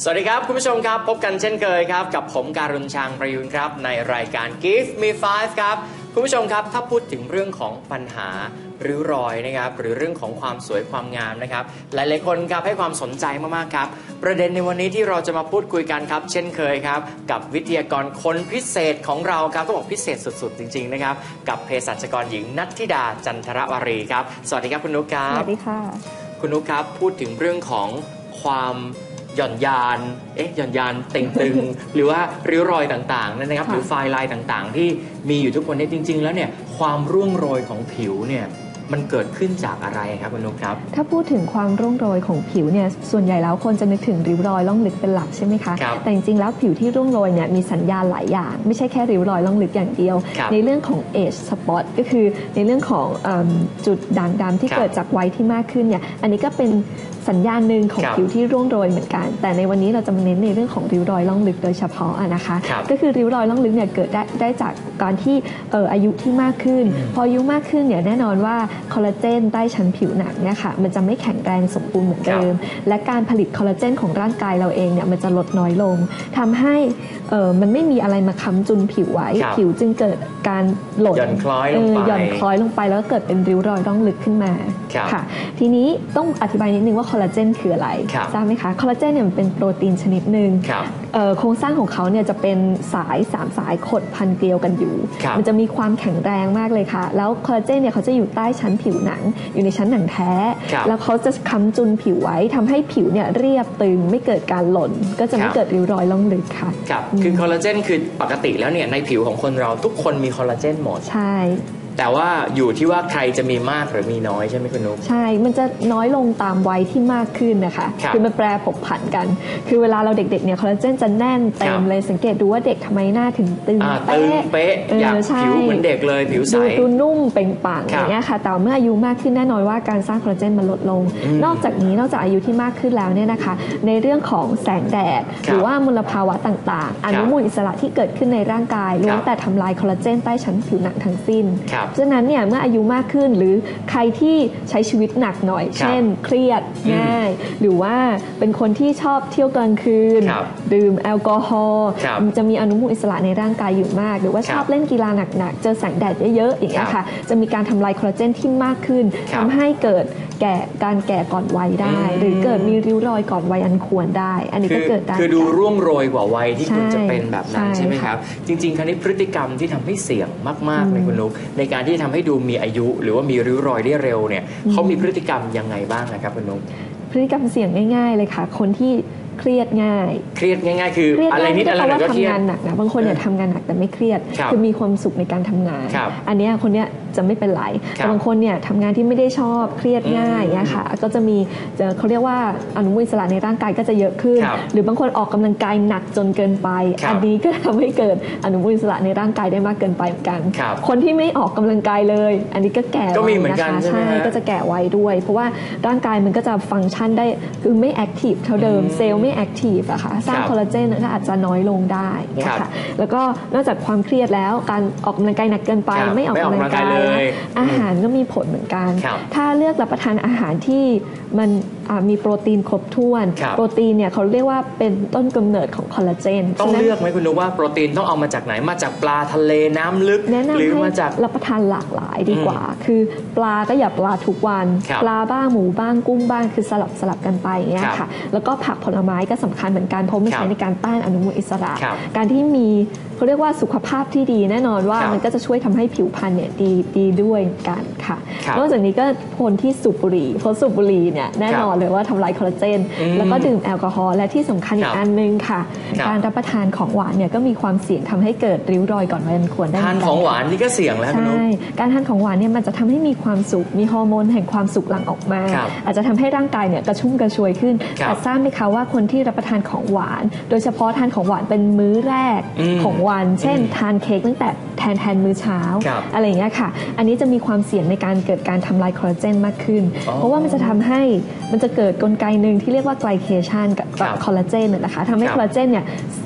สวัสดีครับคุณผู้ชมครับพบกันเช่นเคยครับกับผมการุณชางประยุนครับในรายการ Give Me 5 ครับคุณผู้ชมครับถ้าพูดถึงเรื่องของปัญหาริ้วรอยนะครับหรือเรื่องของความสวยความงามนะครับหลายๆคนครับให้ความสนใจมากๆครับประเด็นในวันนี้ที่เราจะมาพูดคุยกันครับเช่นเคยครับกับวิทยากรคนพิเศษของเราครับต้องบอกพิเศษสุดๆจริงๆนะครับกับเภสัชกรหญิงนัทธิดาจันทรวารีครับสวัสดีครับคุณนุ๊กครับสวัสดีค่ะคุณนุ๊กครับพูดถึงเรื่องของความหย่อนยานหย่อนยานเต่งตึง หรือว่าริ้วรอยต่างๆนั่นนะครับหรือไฟลายต่างๆที่มีอยู่ทุกคนเนี่ยจริงๆแล้วเนี่ยความร่วงโรยของผิวเนี่ยมันเกิดขึ้นจากอะไรครับคุณนุ๊กครับถ้าพูดถึงความร่วงโรยของผิวเนี่ยส่วนใหญ่แล้วคนจะนึกถึงริ้วรอยล่องลึกเป็นหลักใช่ไหมคะแต่จริงๆแล้วผิวที่ร่วงโรยเนี่ยมีสัญญาณหลายอย่างไม่ใช่แค่ริ้วรอยล่องลึกอย่างเดียวในเรื่องของ age spot ก็คือในเรื่องของจุดด่างดำที่เกิดจากวัยที่มากขึ้นเนี่ยอันนี้ก็เป็นสัญญาณหนึ่งของผิวที่ร่วงโรยเหมือนกันแต่ในวันนี้เราจะมาเน้นในเรื่องของริ้วรอยล่องลึกโดยเฉพาะนะคะก็คือริ้วรอยล่องลึกเนี่ยเกิดได้จากการที่อายุที่มากขึ้นพออายุมากขึ้นเนี่ยแน่นอนว่าคอลลาเจนใต้ชั้นผิวหนังเนี่ยค่ะมันจะไม่แข็งแรงสมบูรณ์เหมือนเดิมและการผลิตคอลลาเจนของร่างกายเราเองเนี่ยมันจะลดน้อยลงทำให้มันไม่มีอะไรมาค้ำจุนผิวไว้ผิวจึงเกิดการหล่นหย่อนคล้อยลงไปหย่อนคล้อยลงไปแล้วก็เกิดเป็นริ้วรอยล่องลึกขึ้นมาค่ะทีนี้ต้องอธิบายนิดนึงว่าคอลลาเจนคืออะไรทราบไหมคะคอลลาเจนเนี่ยมันเป็นโปรตีนชนิดหนึ่งโครงสร้างของเขาเนี่ยจะเป็นสาย3สายขดพันเกลียวกันอยู่มันจะมีความแข็งแรงมากเลยค่ะแล้วคอลลาเจนเนี่ยเขาจะอยู่ใต้ชั้นผิวหนังอยู่ในชั้นหนังแท้แล้วเขาจะค้ำจุนผิวไว้ทำให้ผิวเนี่ยเรียบตึงไม่เกิดการหล่นก็จะไม่เกิดริ้วรอยล่องลึกค่ะคือคอลลาเจนคือปกติแล้วเนี่ยในผิวของคนเราทุกคนมีคอลลาเจนหมดใช่แต่ว่าอยู่ที่ว่าใครจะมีมากหรือมีน้อยใช่ไหมคุณนุ๊กใช่มันจะน้อยลงตามวัยที่มากขึ้นนะคะคือมันแปรผกผันกันคือเวลาเราเด็กๆเนี่ยคอลลาเจนจะแน่นเต็มเลยสังเกตดูว่าเด็กทำไมหน้าถึงตึงเป๊ะอยากผิวเหมือนเด็กเลยผิวใสดูนุ่มเป่งปังอย่างเงี้ยค่ะแต่เมื่ออายุมากขึ้นแน่นอนว่าการสร้างคอลลาเจนมันลดลงนอกจากนี้นอกจากอายุที่มากขึ้นแล้วเนี่ยนะคะในเรื่องของแสงแดดหรือว่ามลภาวะต่างๆอนุมูลอิสระที่เกิดขึ้นในร่างกายล้วนแต่ทำลายคอลลาเจนใต้ชั้นผิวหนังทั้งสิ้นฉะนั้นเนี่ยเมื่ออายุมากขึ้นหรือใครที่ใช้ชีวิตหนักหน่อยเช่นเครียดง่ายหรือว่าเป็นคนที่ชอบเที่ยวกลางคืนดื่มแอลกอฮอล์มันจะมีอนุมูลอิสระในร่างกายอยู่มากหรือว่าชอบเล่นกีฬาหนักๆเจอแสงแดดเยอะๆอย่างเงี้ยค่ะจะมีการทำลายคอลลาเจนที่มากขึ้นทำให้เกิดการแก่ก่อนวัยได้หรือเกิดมีริ้วรอยก่อนวัยอันควรได้อันนี้ก็เกิดได้คือดูร่วงโรยกว่าวัยที่ควรจะเป็นแบบนั้นใช่ไหมครับจริงๆคราวนี้พฤติกรรมที่ทำให้เสี่ยงมากๆเลยคุณนุ๊กในการที่ทำให้ดูมีอายุหรือว่ามีริ้วรอยได้เร็วเนี่ยเขามีพฤติกรรมยังไงบ้างนะครับคุณนุ๊กพฤติกรรมเสี่ยงง่ายๆเลยค่ะคนที่เครียดง่ายคืออะไรนิดอะไรหน่อยก็เครียดทำงานหนักนะบางคนเนี่ยทำงานหนักแต่ไม่เครียดคือมีความสุขในการทำงานอันนี้คนเนี้ยจะไม่เป็นไรแต่บางคนเนี่ยทำงานที่ไม่ได้ชอบเครียดง่ายเนี่ยค่ะก็จะมีเขาเรียกว่าอนุมูลอิสระในร่างกายก็จะเยอะขึ้นหรือบางคนออกกำลังกายหนักจนเกินไปอันนี้ก็ทำให้เกิดอนุมูลอิสระในร่างกายได้มากเกินไปเหมือนกันคนที่ไม่ออกกำลังกายเลยอันนี้ก็แก่ไวนะคะใช่ก็จะแก่ไวด้วยเพราะว่าร่างกายมันก็จะฟังก์ชันได้คือไม่แอคทีฟเท่าเดิมเซลล์ไม่แอคทีฟอะค่ะสร้างคอลลาเจนก็อาจจะน้อยลงได้เนี่ยค่ะแล้วก็นอกจากความเครียดแล้วการออกกำลังกายหนักเกินไปไม่ออกกำลังกายอาหารก็มีผลเหมือนกันถ้าเลือกรับประทานอาหารที่มันมีโปรตีนครบถ้วนโปรตีนเนี่ยเขาเรียกว่าเป็นต้นกำเนิดของคอลลาเจนต้องเลือกไหมคุณนุ๊กว่าโปรตีนต้องเอามาจากไหนมาจากปลาทะเลน้ำลึกหรือมาจากรับประทานหลากหลายดีกว่าคือปลาก็อย่าปลาทุกวันปลาบ้างหมูบ้างกุ้งบ้างคือสลับกันไปอย่างเงี้ยค่ะแล้วก็ผักผลไม้ก็สำคัญเหมือนกันเพราะมันใช้ในการต้านอนุมูลอิสระการที่มีเขาเรียกว่าสุขภาพที่ดีแน่นอนว่ามันก็จะช่วยทำให้ผิวพรรณเนี่ยดีด้วยกันค่ะนอกจากนี้ก็คนที่สูบบุหรี่เพราะสูบบุหรี่เนี่ยแน่นอนเลยว่าทำลายคอลลาเจนแล้วก็ดื่มแอลกอฮอล์และที่สำคัญอีกอันนึงค่ะการรับประทานของหวานเนี่ยก็มีความเสี่ยงทำให้เกิดริ้วรอยก่อนวัยอันควรได้ทานของหวานนี่ก็เสี่ยงแล้วใช่การทานของหวานเนี่ยมันจะทำให้มีความสุขมีฮอร์โมนแห่งความสุขหลั่งออกมาอาจจะทำให้ร่างกายเนี่ยกระชุ่มกระชวยขึ้นแต่ทราบไหมคะว่าคนที่รับประทานของหวานโดยเฉพาะทานของหวานเป็นมื้อแรกของวันเช่นทานเค้กตั้งแต่แทนมื้อเช้าอะไรอย่างเงี้ยค่ะอันนี้จะมีความเสี่ยงในการเกิดการทำลายคอลลาเจนมากขึ้นเพราะว่ามันจะทำให้มันจะเกิดกลไกหนึ่งที่เรียกว่าไกลเคชันกับคอลลาเจนนะคะทำให้คอลลาเจนเนี่ยสติฟ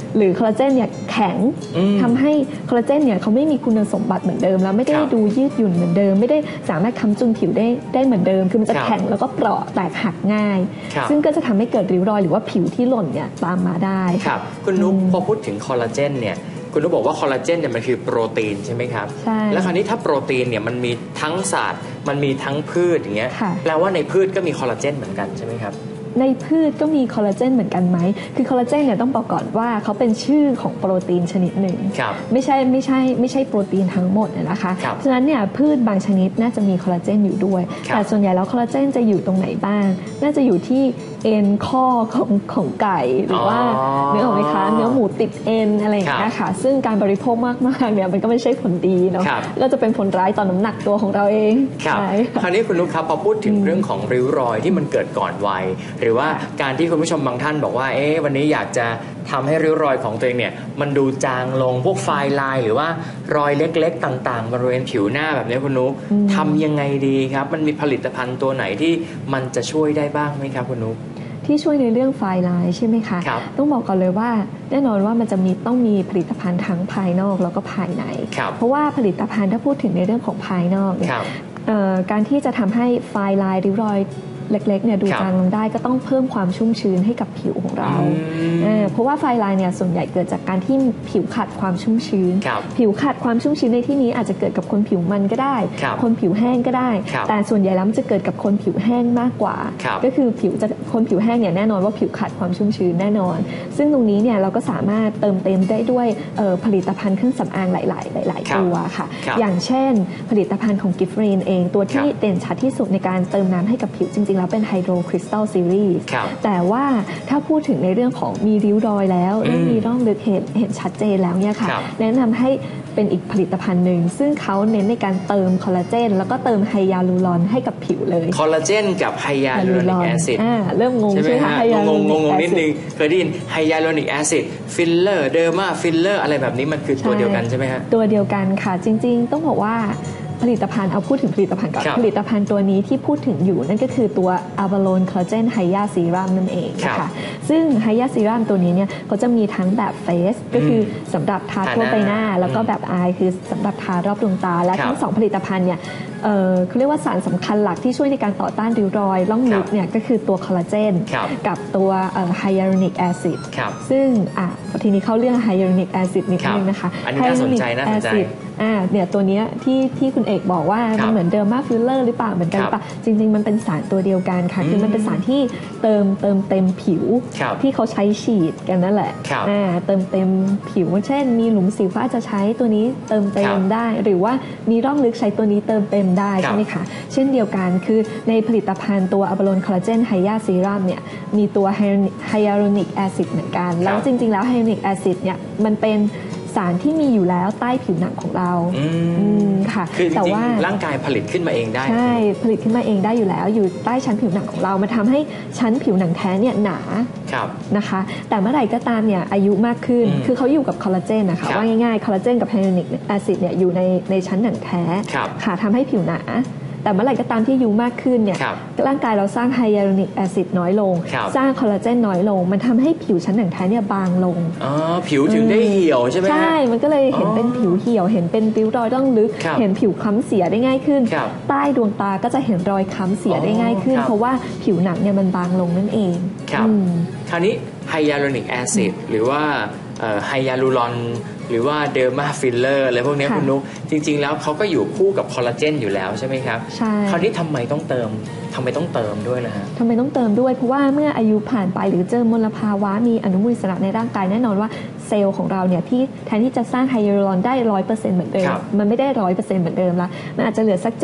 หรือคอลลาเจนเนี่ยแข็งทำให้คอลลาเจนเนี่ยเขาไม่มีคุณสมบัติเหมือนเดิมแล้วไม่ได้ดูยืดหยุ่นเหมือนเดิมไม่ได้สามารถค้ำจุนผิวได้เหมือนเดิมคือมันจะแข็งแล้วก็เปราะแตกหักง่ายซึ่งก็จะทำให้เกิดริ้วรอยหรือว่าผิวที่หล่นเนี่ยตามมาได้ครับคุณนุ๊กพอพูดถึงคอลลาเจนเนี่ยคุณนุ๊กบอกว่าคอลลาเจนเนี่ยมันคือโปรตีนใช่ไหมครับใช่แล้วคราวนี้ถ้าโปรตีนเนี่ยมันมีทั้งศาสตร์มันมีทั้งพืชอย่างเงี้ยแปลว่าในพืชก็มีคอลลาเจนเหมือนกันใช่ไหมครับในพืชก็มีคอลลาเจนเหมือนกันไหมคือคอลลาเจนเนี่ยต้องบอกก่อนว่าเขาเป็นชื่อของโปรตีนชนิดหนึ่งไม่ใช่โปรตีนทั้งหมดนะคะฉะนั้นเนี่ยพืชบางชนิดน่าจะมีคอลลาเจนอยู่ด้วยแต่ส่วนใหญ่แล้วคอลลาเจนจะอยู่ตรงไหนบ้างน่าจะอยู่ที่เอ็นข้อของไก่หรือว่าเนื้อออกไหมคะเนื้อหมูติดเอ็นอะไรอย่างเงี้ยค่ะซึ่งการบริโภคมากๆเนี่ยมันก็ไม่ใช่ผลดีเนาะก็จะเป็นผลร้ายต่อน้ำหนักตัวของเราเองคราวนี้คุณนุ๊กครับพอพูดถึงเรื่องของริ้วรอยที่มันเกิดก่อนวัยหรือว่าการที่คุณผู้ชมบางท่านบอกว่าวันนี้อยากจะทำให้ริ้วรอยของตัวเองเนี่ยมันดูจางลงพวกไฟลายหรือว่ารอยเล็กๆต่างๆบริเวณผิวหน้าแบบนี้คุณนุ๊กทำยังไงดีครับมันมีผลิตภัณฑ์ตัวไหนที่มันจะช่วยได้บ้างไหมครับคุณนุ๊กที่ช่วยในเรื่องไฟลายใช่ไหมคะต้องบอกก่อนเลยว่าแน่นอนว่ามันจะต้องมีผลิตภัณฑ์ทั้งภายนอกแล้วก็ภายในเพราะว่าผลิตภัณฑ์ถ้าพูดถึงในเรื่องของภายนอกเนี่ยการที่จะทำให้ไฟลายริ้วรอยเล็กๆเนี่ยดูจางลงได้ก็ต้องเพิ่มความชุ่มชื้นให้กับผิวของเราเพราะว่าไฟลายเนี่ยส่วนใหญ่เกิดจากการที่ผิวขาดความชุ่มชื้นผิวขาดความชุ่มชื้นในที่นี้อาจจะเกิดกับคนผิวมันก็ได้คนผิวแห้งก็ได้แต่ส่วนใหญ่แล้วมันจะเกิดกับคนผิวแห้งมากกว่าก็คือคนผิวแห้งเนี่ยแน่นอนว่าผิวขาดความชุ่มชื้นแน่นอนซึ่งตรงนี้เนี่ยเราก็สามารถเติมเต็มได้ด้วยผลิตภัณฑ์เครื่องสำอางหลายตัวค่ะอย่างเช่นผลิตภัณฑ์ของกิฟรีนเองตัวที่เด่นชัดที่สุดในการเติมน้ำให้กับผิวจริงๆแล้วเป็นไฮโดรคริสตัลซีรีส์แต่ว่าถ้าพูดถึงในเรื่องของมีริ้วรอยแล้วมีร่องลึกเห็นชัดเจนแล้วเนี่ยค่ะแนะนำให้เป็นอีกผลิตภัณฑ์หนึ่งซึ่งเขาเน้นในการเติมคอลลาเจนแล้วก็เติมไฮยาลูรอนให้กับผิวเลยคอลลาเจนกับไฮยาลูรอนิกแอซิดเริ่มงงใช่ไหมคะงงนิดนึงเคยได้ยินไฮยาลูรอนิกแอซิดฟิลเลอร์เดอร์มาฟิลเลอร์อะไรแบบนี้มันคือตัวเดียวกันใช่ไหมฮะตัวเดียวกันค่ะจริงๆต้องบอกว่าผลิตภัณฑ์เอาพูดถึงผลิตภัณฑ์ก่อนผลิตภัณฑ์ตัวนี้ที่พูดถึงอยู่นั่นก็คือตัว Avalon Collagen Hya Serum นั่นเองนะคะซึ่ง Hya Serum ตัวนี้เนี่ยเขาจะมีทั้งแบบเฟสก็คือสำหรับทาทั่วใบหน้าแล้วก็แบบอายคือสำหรับทารอบดวงตาและทั้ง2ผลิตภัณฑ์เนี่ยเขาเรียกว่าสารสำคัญหลักที่ช่วยในการต่อต้านริ้วรอยร่องลึกเนี่ยก็คือตัวคอลลาเจนกับตัวไฮยาลูรอนิกแอซิดซึ่งทีนี้เข้าเรื่องไฮยาลูรอนิกแอซิดนิดนึงนะคะไฮยาลูรอนิกแอซิดเนี่ยตัวนี้ที่คุณเอกบอกว่ามันเหมือนเดอร์มาฟิลเลอร์หรือเปล่าเหมือนกันหรือเปล่าจริงๆมันเป็นสารตัวเดียวกันค่ะคือมันเป็นสารที่เติมเต็มผิวที่เขาใช้ฉีดกันนั่นแหละเติมเต็มผิวเช่นมีหลุมสิวก็อาจจะใช้ตัวนี้เติมเต็มได้หรือว่ามีร่องลึกใช้ตัวนี้เติมเต็มได้ใช่ไหมคะเช่นเดียวกันคือในผลิตภัณฑ์ตัว Avalon Collagen Hya Serum เนี่ยมีตัวไฮยาลูรอนิกแอซิดเหมือนกันแล้วจริงๆแล้วไฮยาลูรอนิกแอซิดเนี่ยมันเป็นสารที่มีอยู่แล้วใต้ผิวหนังของเราค่ะคือจริงๆร่างกายผลิตขึ้นมาเองได้ใช่ผลิตขึ้นมาเองได้อยู่แล้วอยู่ใต้ชั้นผิวหนังของเรามันทำให้ชั้นผิวหนังแท้เนี่ยหนานะคะแต่เมื่อไหร่ก็ตามเนี่ยอายุมากขึ้นคือเขาอยู่กับคอลลาเจนนะคะว่าง่ายๆคอลลาเจนกับไฮยาลูรอนิกแอซิดเนี่ยอยู่ในชั้นหนังแท้ค่ะทำให้ผิวหนาแต่เมื่อไหร่ก็ตามที่อายุมากขึ้นเนี่ยร่างกายเราสร้างไฮยาลูรอนิกแอซิดน้อยลงสร้างคอลลาเจนน้อยลงมันทำให้ผิวชั้นหนังแท้เนี่ยบางลงผิวถึงได้เหี่ยวใช่ไหมใช่มันก็เลยเห็นเป็นผิวเหี่ยวเห็นเป็นริ้วรอยร่องลึกเห็นผิวคล้ำเสียได้ง่ายขึ้นใต้ดวงตาก็จะเห็นรอยคล้ำเสียได้ง่ายขึ้นเพราะว่าผิวหนังเนี่ยมันบางลงนั่นเองคราวนี้ไฮยาลูรอนิกแอซิดหรือว่าไฮยาลูรอนหรือว่าเดอร์มาฟิลเลอร์อะไรพวกนี้คุณนุ๊กจริงๆแล้วเขาก็อยู่คู่กับคอลลาเจนอยู่แล้วใช่ไหมครับใช่คราวนี้ทำไมต้องเติมด้วยนะฮะทำไมต้องเติมด้วยเพราะว่าเมื่ออายุผ่านไปหรือเจอมลภาวะมีอนุมูลอิสระในร่างกายแน่นอนว่าเซลล์ของเราเนี่ยที่แทนที่จะสร้างไฮยาลูรอนได้ 100% เหมือนเดิมมันไม่ได้ 100% เหมือนเดิมละมันอาจจะเหลือสัก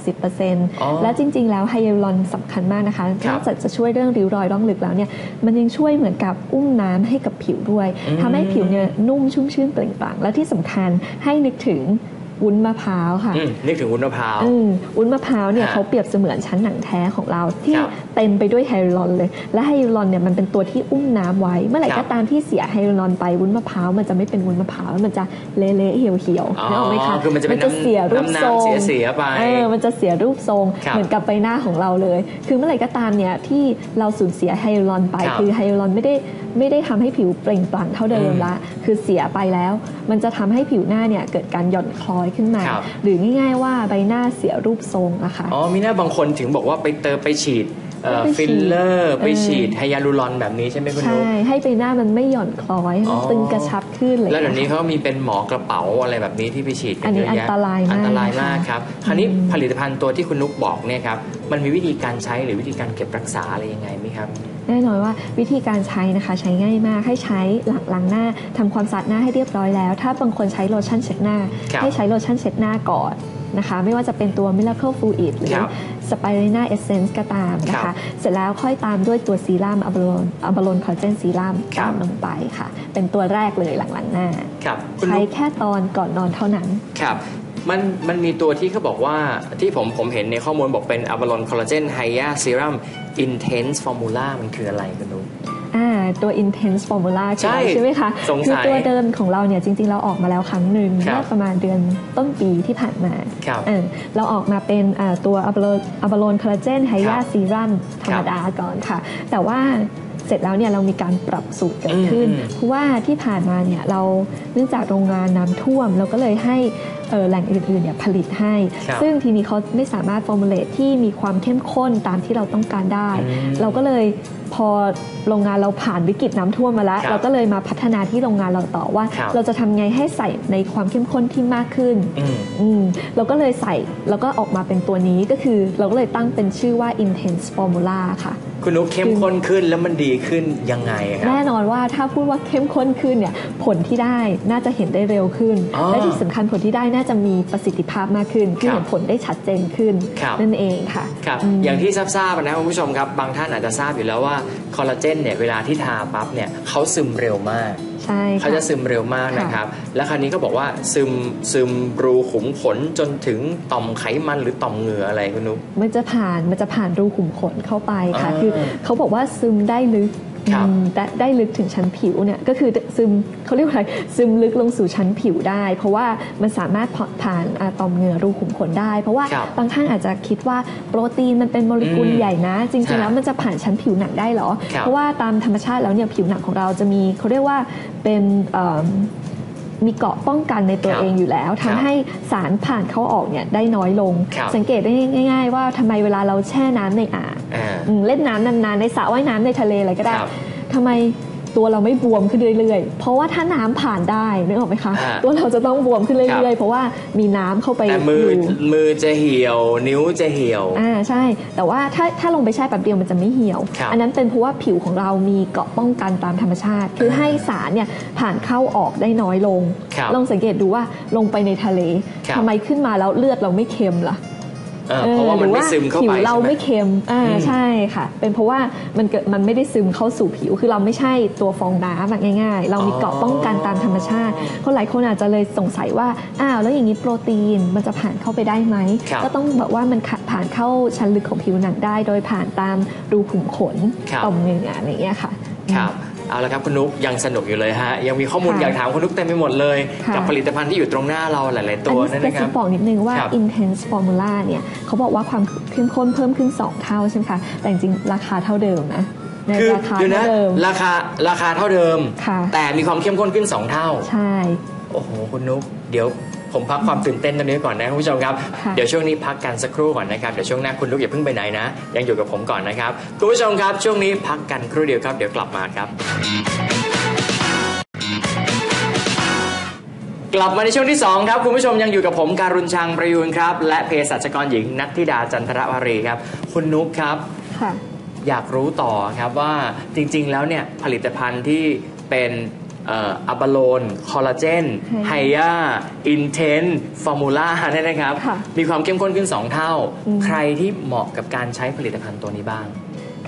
70-60% และจริงๆแล้วไฮยาลูรอนสำคัญมากนะคะนอกจากจะช่วยเรื่องริ้วรอยร่องลึกแล้วเนี่ยมันยังช่วยเหมือนกับอุ้มน้ำให้กับผิวด้วยทำให้ผิวเนี่ยนุ่มชุ่มชื่นเปล่งปลั่งและที่สำคัญให้นึกถึงวุ้นมะพร้าวค่ะนึกถึงวุ้นมะพร้าววุ้นมะพร้าวเนี่ยเขาเปรียบเสมือนชั้นหนังแท้ของเราที่เต็มไปด้วยไฮยาลูรอนเลยและไฮยาลูรอนเนี่ยมันเป็นตัวที่อุ้มน้ำไว้เมื่อไหร่ก็ตามที่เสียไฮยาลูรอนไปวุ้นมะพร้าวมันจะไม่เป็นวุ้นมะพร้าวมันจะเละๆเหี่ยวๆนึกออกไหมคะมันจะเสียรูปทรงเสียไปมันจะเสียรูปทรงเหมือนกับใบหน้าของเราเลยคือเมื่อไหร่ก็ตามเนี่ยที่เราสูญเสียไฮยาลูรอนไปคือไฮยาลูรอนไม่ได้ทำให้ผิวเปล่งปลั่งเท่าเดิมละคือเสียไปแล้วมันจะทำให้ผิวหน้าเนี่ยเกิดการหย่อนคล้อยขึ้นมาหรือง่ายๆว่าใบหน้าเสียรูปทรงอะค่ะมีหน้าบางคนถึงบอกว่าไปฉีดฟิลเลอร์ไปฉีดไฮยาลูรอนแบบนี้ใช่ไหมคุณนุ๊กใช่ให้ใบหน้ามันไม่หย่อนคล้อยมันตึงกระชับขึ้นเลยแล้วเดี๋ยวนี้เขามีเป็นหมอกระเป๋าอะไรแบบนี้ที่ไปฉีดกันเยอะแยะอันตรายมากครับคราวนี้ผลิตภัณฑ์ตัวที่คุณนุ๊กบอกเนี่ยครับมันมีวิธีการใช้หรือวิธีการเก็บรักษาอะไรยังไงไหมครับแน่นอนว่าวิธีการใช้นะคะใช้ง่ายมากให้ใช้หลังล้างหน้าทำความสะอาดหน้าให้เรียบร้อยแล้วถ้าบางคนใช้โลชั่นเช็ดหน้าให้ใช้โลชั่นเช็ดหน้าก่อนนะคะไม่ว่าจะเป็นตัว Miracle Fluid หรือ Spirulina Essence ก็ตามนะคะเสร็จแล้วค่อยตามด้วยตัวซีรั่มอะบาโลนคอลลาเจนซีรั่มตามลงไปค่ะเป็นตัวแรกเลยหลังล้างหน้าใช้แค่ตอนก่อนนอนเท่านั้นครับมันมีตัวที่เขาบอกว่าที่ผมเห็นในข้อมูลบอกเป็น Avalon Collagen Hya Serum Intense Formula มันคืออะไรกันนุ๊กตัว Intense Formula ใช่ไหมคะคือตัวเดิมของเราเนี่ยจริงๆเราออกมาแล้วครั้งหนึ่งเมื่อประมาณเดือนต้นปีที่ผ่านมาเราออกมาเป็นตัว Avalon Collagen Hya Serum ธรรมดาก่อนค่ะแต่ว่าเสร็จแล้วเนี่ยเรามีการปรับสูตรเกิดขึ้นเพราะว่าที่ผ่านมาเนี่ยเราเนื่องจากโรงงานน้ำท่วมเราก็เลยให้แหล่งอื่นๆเนี่ยผลิตให้ซึ่งทีนี้เขาไม่สามารถฟอร์มูลเลตที่มีความเข้มข้นตามที่เราต้องการได้เราก็เลยพอโรงงานเราผ่านวิกฤตน้ำท่วมมาแล้วเราก็เลยมาพัฒนาที่โรงงานเราต่อว่าเราจะทำไงให้ใส่ในความเข้มข้นที่มากขึ้นเราก็เลยใส่แล้วก็ออกมาเป็นตัวนี้ก็คือเราก็เลยตั้งเป็นชื่อว่า Intense Formula ค่ะคุณนุ๊กเข้มข้นขึ้นแล้วมันดีขึ้นยังไงครับแน่นอนว่าถ้าพูดว่าเข้มข้นขึ้นเนี่ยผลที่ได้น่าจะเห็นได้เร็วขึ้นและที่สำคัญผลที่ได้น่าจะมีประสิทธิภาพมากขึ้นคือเห็นผลได้ชัดเจนขึ้นนั่นเองค่ะครับอย่างที่ทราบนะคุณผู้ชมครับบางท่านอาจจะทราบอยู่แล้วว่าคอลลาเจนเนี่ยเวลาที่ทาปั๊บเนี่ยเขาซึมเร็วมากเขาจะซึมเร็วมากนะครับและคราวนี้ก็บอกว่าซึมรูขุมขนจนถึงต่อมไขมันหรือต่อมเหงื่ออะไรคุณนุ๊กมันจะผ่านรูขุมขนเข้าไปค่ะคือเขาบอกว่าซึมได้ลึกได้ลึกถึงชั้นผิวเนี่ยก็คือซึมเขาเรียกว่าอะไรซึมลึกลงสู่ชั้นผิวได้เพราะว่ามันสามารถผ่านต่อมเหงื่อรูขุมขนได้เพราะว่าบางท่านอาจจะคิดว่าโปรตีนมันเป็นโมเลกุลใหญ่นะจริงๆแล้วมันจะผ่านชั้นผิวหนังได้เหรอเพราะว่าตามธรรมชาติแล้วเนี่ยผิวหนังของเราจะมีเขาเรียกว่าเป็นมีเกราะป้องกันในตัวเองอยู่แล้วทำให้สารผ่านเข้าออกเนี่ยได้น้อยลงสังเกตได้ง่ายๆว่าทำไมเวลาเราแช่น้ำในอ่างเล่นน้ำนานๆในสระว่ายน้ำในทะเลอะไรก็ได้ทำไมตัวเราไม่บวมขึ้นเรื่อยๆเพราะว่าถ้าน้ำผ่านได้นึกออกไหมคะตัวเราจะต้องบวมขึ้นเรื่อยๆเพราะว่ามีน้ำเข้าไปแต่มือจะเหี่ยวนิ้วจะเหี่ยวใช่แต่ว่าถ้าลงไปแช่แป๊บเดียวมันจะไม่เหี่ยวอันนั้นเป็นเพราะว่าผิวของเรามีเกราะป้องกันตามธรรมชาติคือให้สารเนี่ยผ่านเข้าออกได้น้อยลงลองสังเกตดูว่าลงไปในทะเลทำไมขึ้นมาแล้วเลือดเราไม่เค็มล่ะเพราะว่ามันไม่ซึมเข้าไปผิวเราไม่เค็มใช่ค่ะเป็นเพราะว่ามันไม่ได้ซึมเข้าสู่ผิวคือเราไม่ใช่ตัวฟองน้ำง่ายๆเรามีเกราะป้องกันตามธรรมชาติคนหลายคนอาจจะเลยสงสัยว่าแล้วอย่างนี้โปรตีนมันจะผ่านเข้าไปได้ไหมก็ต้องบอกว่ามันผ่านเข้าชั้นลึกของผิวหนังได้โดยผ่านตามรูขุมขนต่อมเหงื่ออะไรอย่างเงี้ยค่ะครับเอาละครับคุณนุ๊กยังสนุกอยู่เลยฮะยังมีข้อมูลอยากถามคุณนุ๊กเต็มไปหมดเลยกับผลิตภัณฑ์ที่อยู่ตรงหน้าเราหลายๆตัวนั่นนะครับจะบอกนิดนึงว่า Intense Formula เนี่ยเขาบอกว่าความเข้มข้นเพิ่มขึ้น2เท่าใช่ไหมคะแต่จริงๆราคาเท่าเดิมนะคือราคาเท่าเดิมราคาเท่าเดิมแต่มีความเข้มข้นขึ้น2เท่าใช่โอ้โหคุณนุ๊กเดี๋ยวผมพักความตื่นเต้นตรงนี้ก่อนนะคุณผู้ชมครับเดี๋ยวช่วงนี้พักกันสักครู่ก่อนนะครับเดี๋ยวช่วงหน้าคุณนุ๊กอย่าเพิ่งไปไหนนะยังอยู่กับผมก่อนนะครับคุณผู้ชมครับช่วงนี้พักกันครู่เดียวครับเดี๋ยวกลับมาครับกลับมาในช่วงที่2ครับคุณผู้ชมยังอยู่กับผมการุณชังประยูนครับและเภสัชกรหญิงนัทธิดาจันทรวารีครับคุณนุ๊กครับอยากรู้ต่อครับว่าจริงๆแล้วเนี่ยผลิตภัณฑ์ที่เป็นอะบาโลนคอลลาเจนไฮยาอินเทนฟอร์มูล่าเนี่ยนะครับมีความเข้มข้นขึ้น2เท่าใครที่เหมาะกับการใช้ผลิตภัณฑ์ตัวนี้บ้าง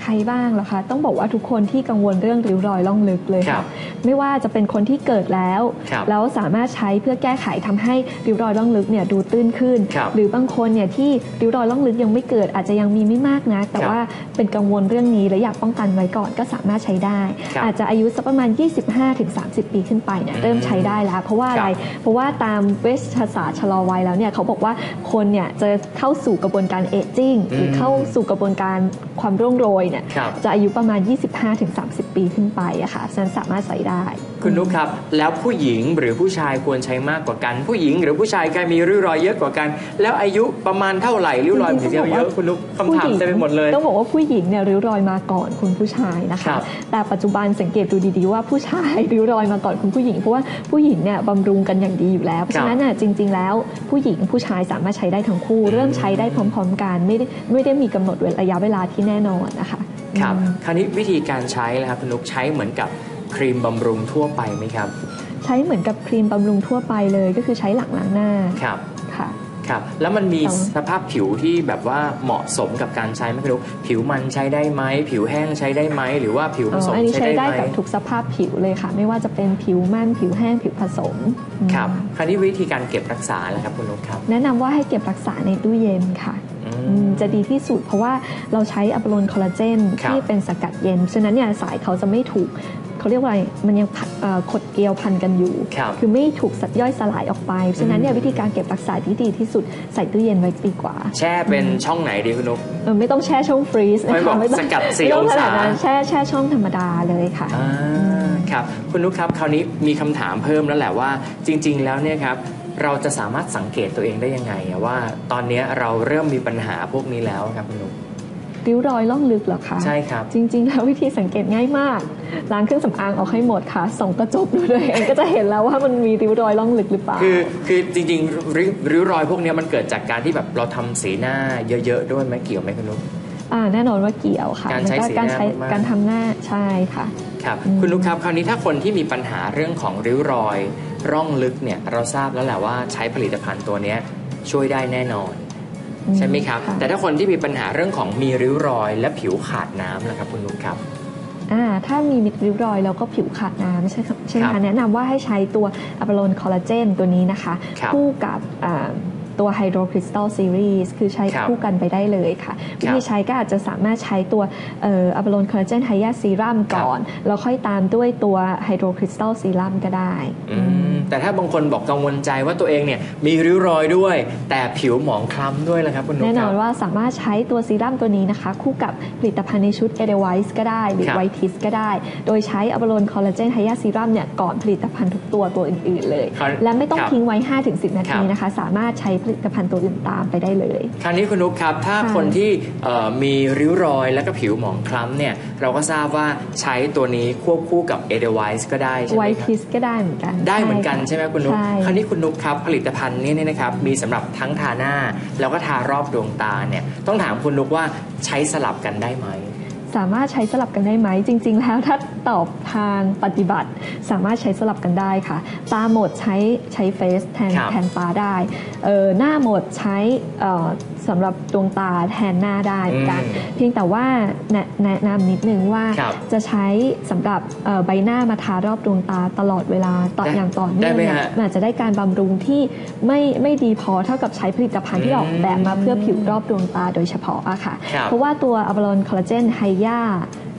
ใครบ้างล่ะคะต้องบอกว่าทุกคนที่กังวลเรื่องริ้วรอยล่องลึกเลยค่ะไม่ว่าจะเป็นคนที่เกิดแล้วสามารถใช้เพื่อแก้ไขทำให้ริ้วรอยล่องลึกเนี่ยดูตื้นขึ้นหรือบางคนเนี่ยที่ริ้วรอยล่องลึกยังไม่เกิดอาจจะยังมีไม่มากนะแต่ว่าเป็นกังวลเรื่องนี้และอยากป้องกันไว้ก่อนก็สามารถใช้ได้อาจจะอายุสักประมาณ 25-30 ปีขึ้นไปเนี่ยเริ่มใช้ได้แล้วเพราะว่าอะไรเพราะว่าตามเวชศาสตร์ชะลอวัยแล้วเนี่ยเขาบอกว่าคนเนี่ยจะเข้าสู่กระบวนการเอจจิ้งหรือเข้าสู่กระบวนการความร่วงโรยเนี่ยจะอายุประมาณ 25-30 ปีขึ้นไปอะค่ะฉะนั้นสามารถใส่ได้คุณนุ๊กครับแล้วผู้หญิงหรือผู้ชายควรใช้มากกว่ากันผู้หญิงหรือผู้ชายใครมีริ้วรอยเยอะกว่ากันแล้วอายุประมาณเท่าไหร่ริ้วรอยถึงจะเยอะคุณนุ๊กคำถามเต็มไปหมดเลยต้องบอกว่าผู้หญิงเนี่ยริ้วรอยมาก่อนคุณผู้ชายนะคะแต่ปัจจุบันสังเกตดูดีๆว่าผู้ชายริ้วรอยมาก่อนคุณผู้หญิงเพราะว่าผู้หญิงเนี่ยบำรุงกันอย่างดีอยู่แล้วเพราะฉะนั้นน่ะจริงๆแล้วผู้หญิงผู้ชายสามารถใช้ได้ทั้งคู่เริ่มใช้ได้พร้อมๆกันไม่ได้มีกำหนดระยะเวลาที่แน่นอนนะคะครับคราวนี้วิธีการใช้นะครับคุณนุ๊กใช้เหมือนกับครีมบำรุงทั่วไปไหมครับใช้เหมือนกับครีมบำรุงทั่วไปเลยก็คือใช้หลังล้างหน้าครับค่ะครับแล้วมันมีสภาพผิวที่แบบว่าเหมาะสมกับการใช้ไหมคุณนุ๊กผิวมันใช้ได้ไหมผิวแห้งใช้ได้ไหมหรือว่าผิวผสมใช้ได้กับทุกสภาพผิวเลยค่ะไม่ว่าจะเป็นผิวมันผิวแห้งผิวผสมครับคราวนี้วิธีการเก็บรักษาล่ะครับคุณนุ๊กครับแนะนำว่าให้เก็บรักษาในตู้เย็นค่ะจะดีที่สุดเพราะว่าเราใช้อะบาโลนคอลลาเจนที่เป็นสกัดเย็นฉะนั้นเนี่ยสายเขาจะไม่ถูกเขาเรียกว่าอะไรมันยังขดเกลียวพันกันอยู่คือไม่ถูกย่อยสลายออกไปฉะนั้นเนี่ยวิธีการเก็บรักษาที่ดีที่สุดใส่ตู้เย็นไว้ดีกว่าแช่เป็นช่องไหนดีคุณนุ๊กไม่ต้องแช่ช่องฟรีซไม่บอกสกัด4 องศาแช่ช่องธรรมดาเลยค่ะครับคุณนุ๊กครับคราวนี้มีคำถามเพิ่มแล้วแหละว่าจริงๆแล้วเนี่ยครับเราจะสามารถสังเกตตัวเองได้ยังไงว่าตอนนี้เราเริ่มมีปัญหาพวกนี้แล้วครับคุณนุ๊กริ้วรอยล่องลึกเหรอคะใช่ครับจริงๆแล้ววิธีสังเกตง่ายมากล้างเครื่องสำอางออกให้หมดค่ะส่องกระจกดูเลยก็จะเห็นแล้วว่ามันมีริ้วรอยล่องลึกหรือเปล่าคือจริงๆริ้วรอยพวกนี้มันเกิดจากการที่แบบเราทำสีหน้าเยอะๆด้วยไหมเกี่ยวไหมคุณนุ๊กแน่นอนว่าเกี่ยวค่ะการใช้สีหน้าการทำหน้าใช่ค่ะครับคุณนุ๊กครับคราวนี้ถ้าคนที่มีปัญหาเรื่องของริ้วรอยร่องลึกเนี่ยเราทราบแล้วแหละว่าใช้ผลิตภัณฑ์ตัวนี้ช่วยได้แน่นอนใช่ไหมครับแต่ถ้าคนที่มีปัญหาเรื่องของมีริ้วรอยและผิวขาดน้ำนะครับคุณนุ๊กครับถ้ามีริ้วรอยแล้วก็ผิวขาดน้ำใช่ไหมแนะนำว่าให้ใช้ตัวอะบาโลนคอลลาเจนตัวนี้นะคะคู่กับตัวไฮโดรคริสตัลซีรีส์คือใช้คู่กันไปได้เลยค่ะวิธีใช้ก็อาจจะสามารถใช้ตัวอะบาโลนคอลลาเจนไฮยาซีรัมก่อนแล้วค่อยตามด้วยตัวไฮโดรคริสตัลซีรัมก็ได้แต่ถ้าบางคนบอกกังวลใจว่าตัวเองเนี่ยมีริ้วรอยด้วยแต่ผิวหมองคล้ำด้วยนะครับคุณนุ๊กแน่นอนว่าสามารถใช้ตัวซีรัมตัวนี้นะคะคู่กับผลิตภัณฑ์ในชุดเอเดไวส์ก็ได้หรือไวทิสก็ได้โดยใช้อะบาโลนคอลลาเจนไฮยาซีรัมเนี่ยก่อนผลิตภัณฑ์ทุกตัวอื่นๆเลยและไม่ต้องทิ้งไว้ 5-10 นาทีนะคะสามารถใช้ผลิตภัณฑ์ตัวอื่นตามไปได้เลยคราวนี้คุณนุ๊กครับถ้าคนที่มีริ้วรอยและก็ผิวหมองคล้ำเนี่ยเราก็ทราบว่าใช้ตัวนี้ควบคู่กับเอเดไวส์ก็ได้ใช่ไหมครับไวทิสก็ได้เหมือนกันได้เหมือนกันใช่ไหมคุณนุ๊กคราวนี้คุณนุ๊กครับผลิตภัณฑ์นี้นะครับมีสำหรับทั้งทาหน้าแล้วก็ทารอบดวงตาเนี่ยต้องถามคุณนุ๊กว่าใช้สลับกันได้ไหมสามารถใช้สลับกันได้ไหมจริงๆแล้วถ้าตอบทางปฏิบัติสามารถใช้สลับกันได้ค่ะตาหมดใช้เฟสแทนตาได้หน้าหมดใช้สำหรับดวงตาแทนหน้าได้กันเพียงแต่ว่าแนะนำนิดนึงว่าจะใช้สำหรับใบหน้ามาทารอบดวงตาตลอดเวลาอย่างต่อเนื่องเนี่ยมันอาจจะได้การบำรุงที่ไม่ดีพอเท่ากับใช้ผลิตภัณฑ์ที่ออกแบบมาเพื่อผิวรอบดวงตาโดยเฉพาะอะค่ะเพราะว่าตัวอะบาโลนคอลลาเจนไฮยา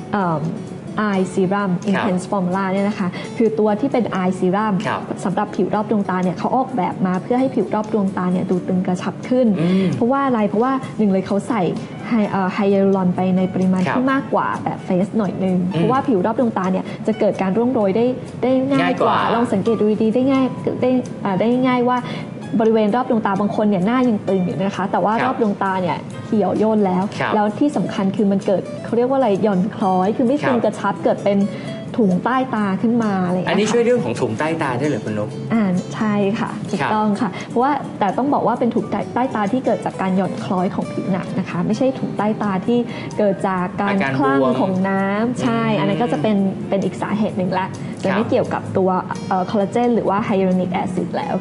Eye Serum Intense Formula เนี่ยนะคะคือตัวที่เป็น Eye Serum สำหรับผิวรอบดวงตาเนี่ยเขาออกแบบมาเพื่อให้ผิวรอบดวงตาเนี่ยดูตึงกระชับขึ้นเพราะว่าอะไรเพราะว่าหนึ่งเลยเขาใส่ไฮยาลูรอนไปในปริมาณที่มากกว่าแบบเฟสหน่อยนึงเพราะว่าผิวรอบดวงตาเนี่ยจะเกิดการร่วงโรยได้ง่ายกว่าลองสังเกตดูดีๆได้ง่ายว่าบริเวณรอบดวงตาบางคนเนี่ยหน้ายังตึงอยู่นะคะแต่ว่ารอบดวงตาเนี่ยเขียวย่นแล้วที่สำคัญคือมันเกิดเขาเรียกว่าอะไรหย่อนคล้อยคือไม่ตึงกระชับเกิดเป็นถุงใต้ตาขึ้นมาอะไรอันนี้ช่วยเรื่องของถุงใต้ตาได้หรือคุณนุ๊กใช่ค่ะถูกต้องค่ะเพราะว่าแต่ต้องบอกว่าเป็นถุงใต้ตาที่เกิดจากการหย่อนคล้อยของผิวหนังนะคะไม่ใช่ถุงใต้ตาที่เกิดจากการคลั่งของน้ำใช่อันนั้นก็จะเป็นอีกสาเหตุหนึ่งละจะไม่เกี่ยวกับตัวคอลลาเจนหรือว่าไฮยาลูรอนิกแอซิดแล้วค่ะ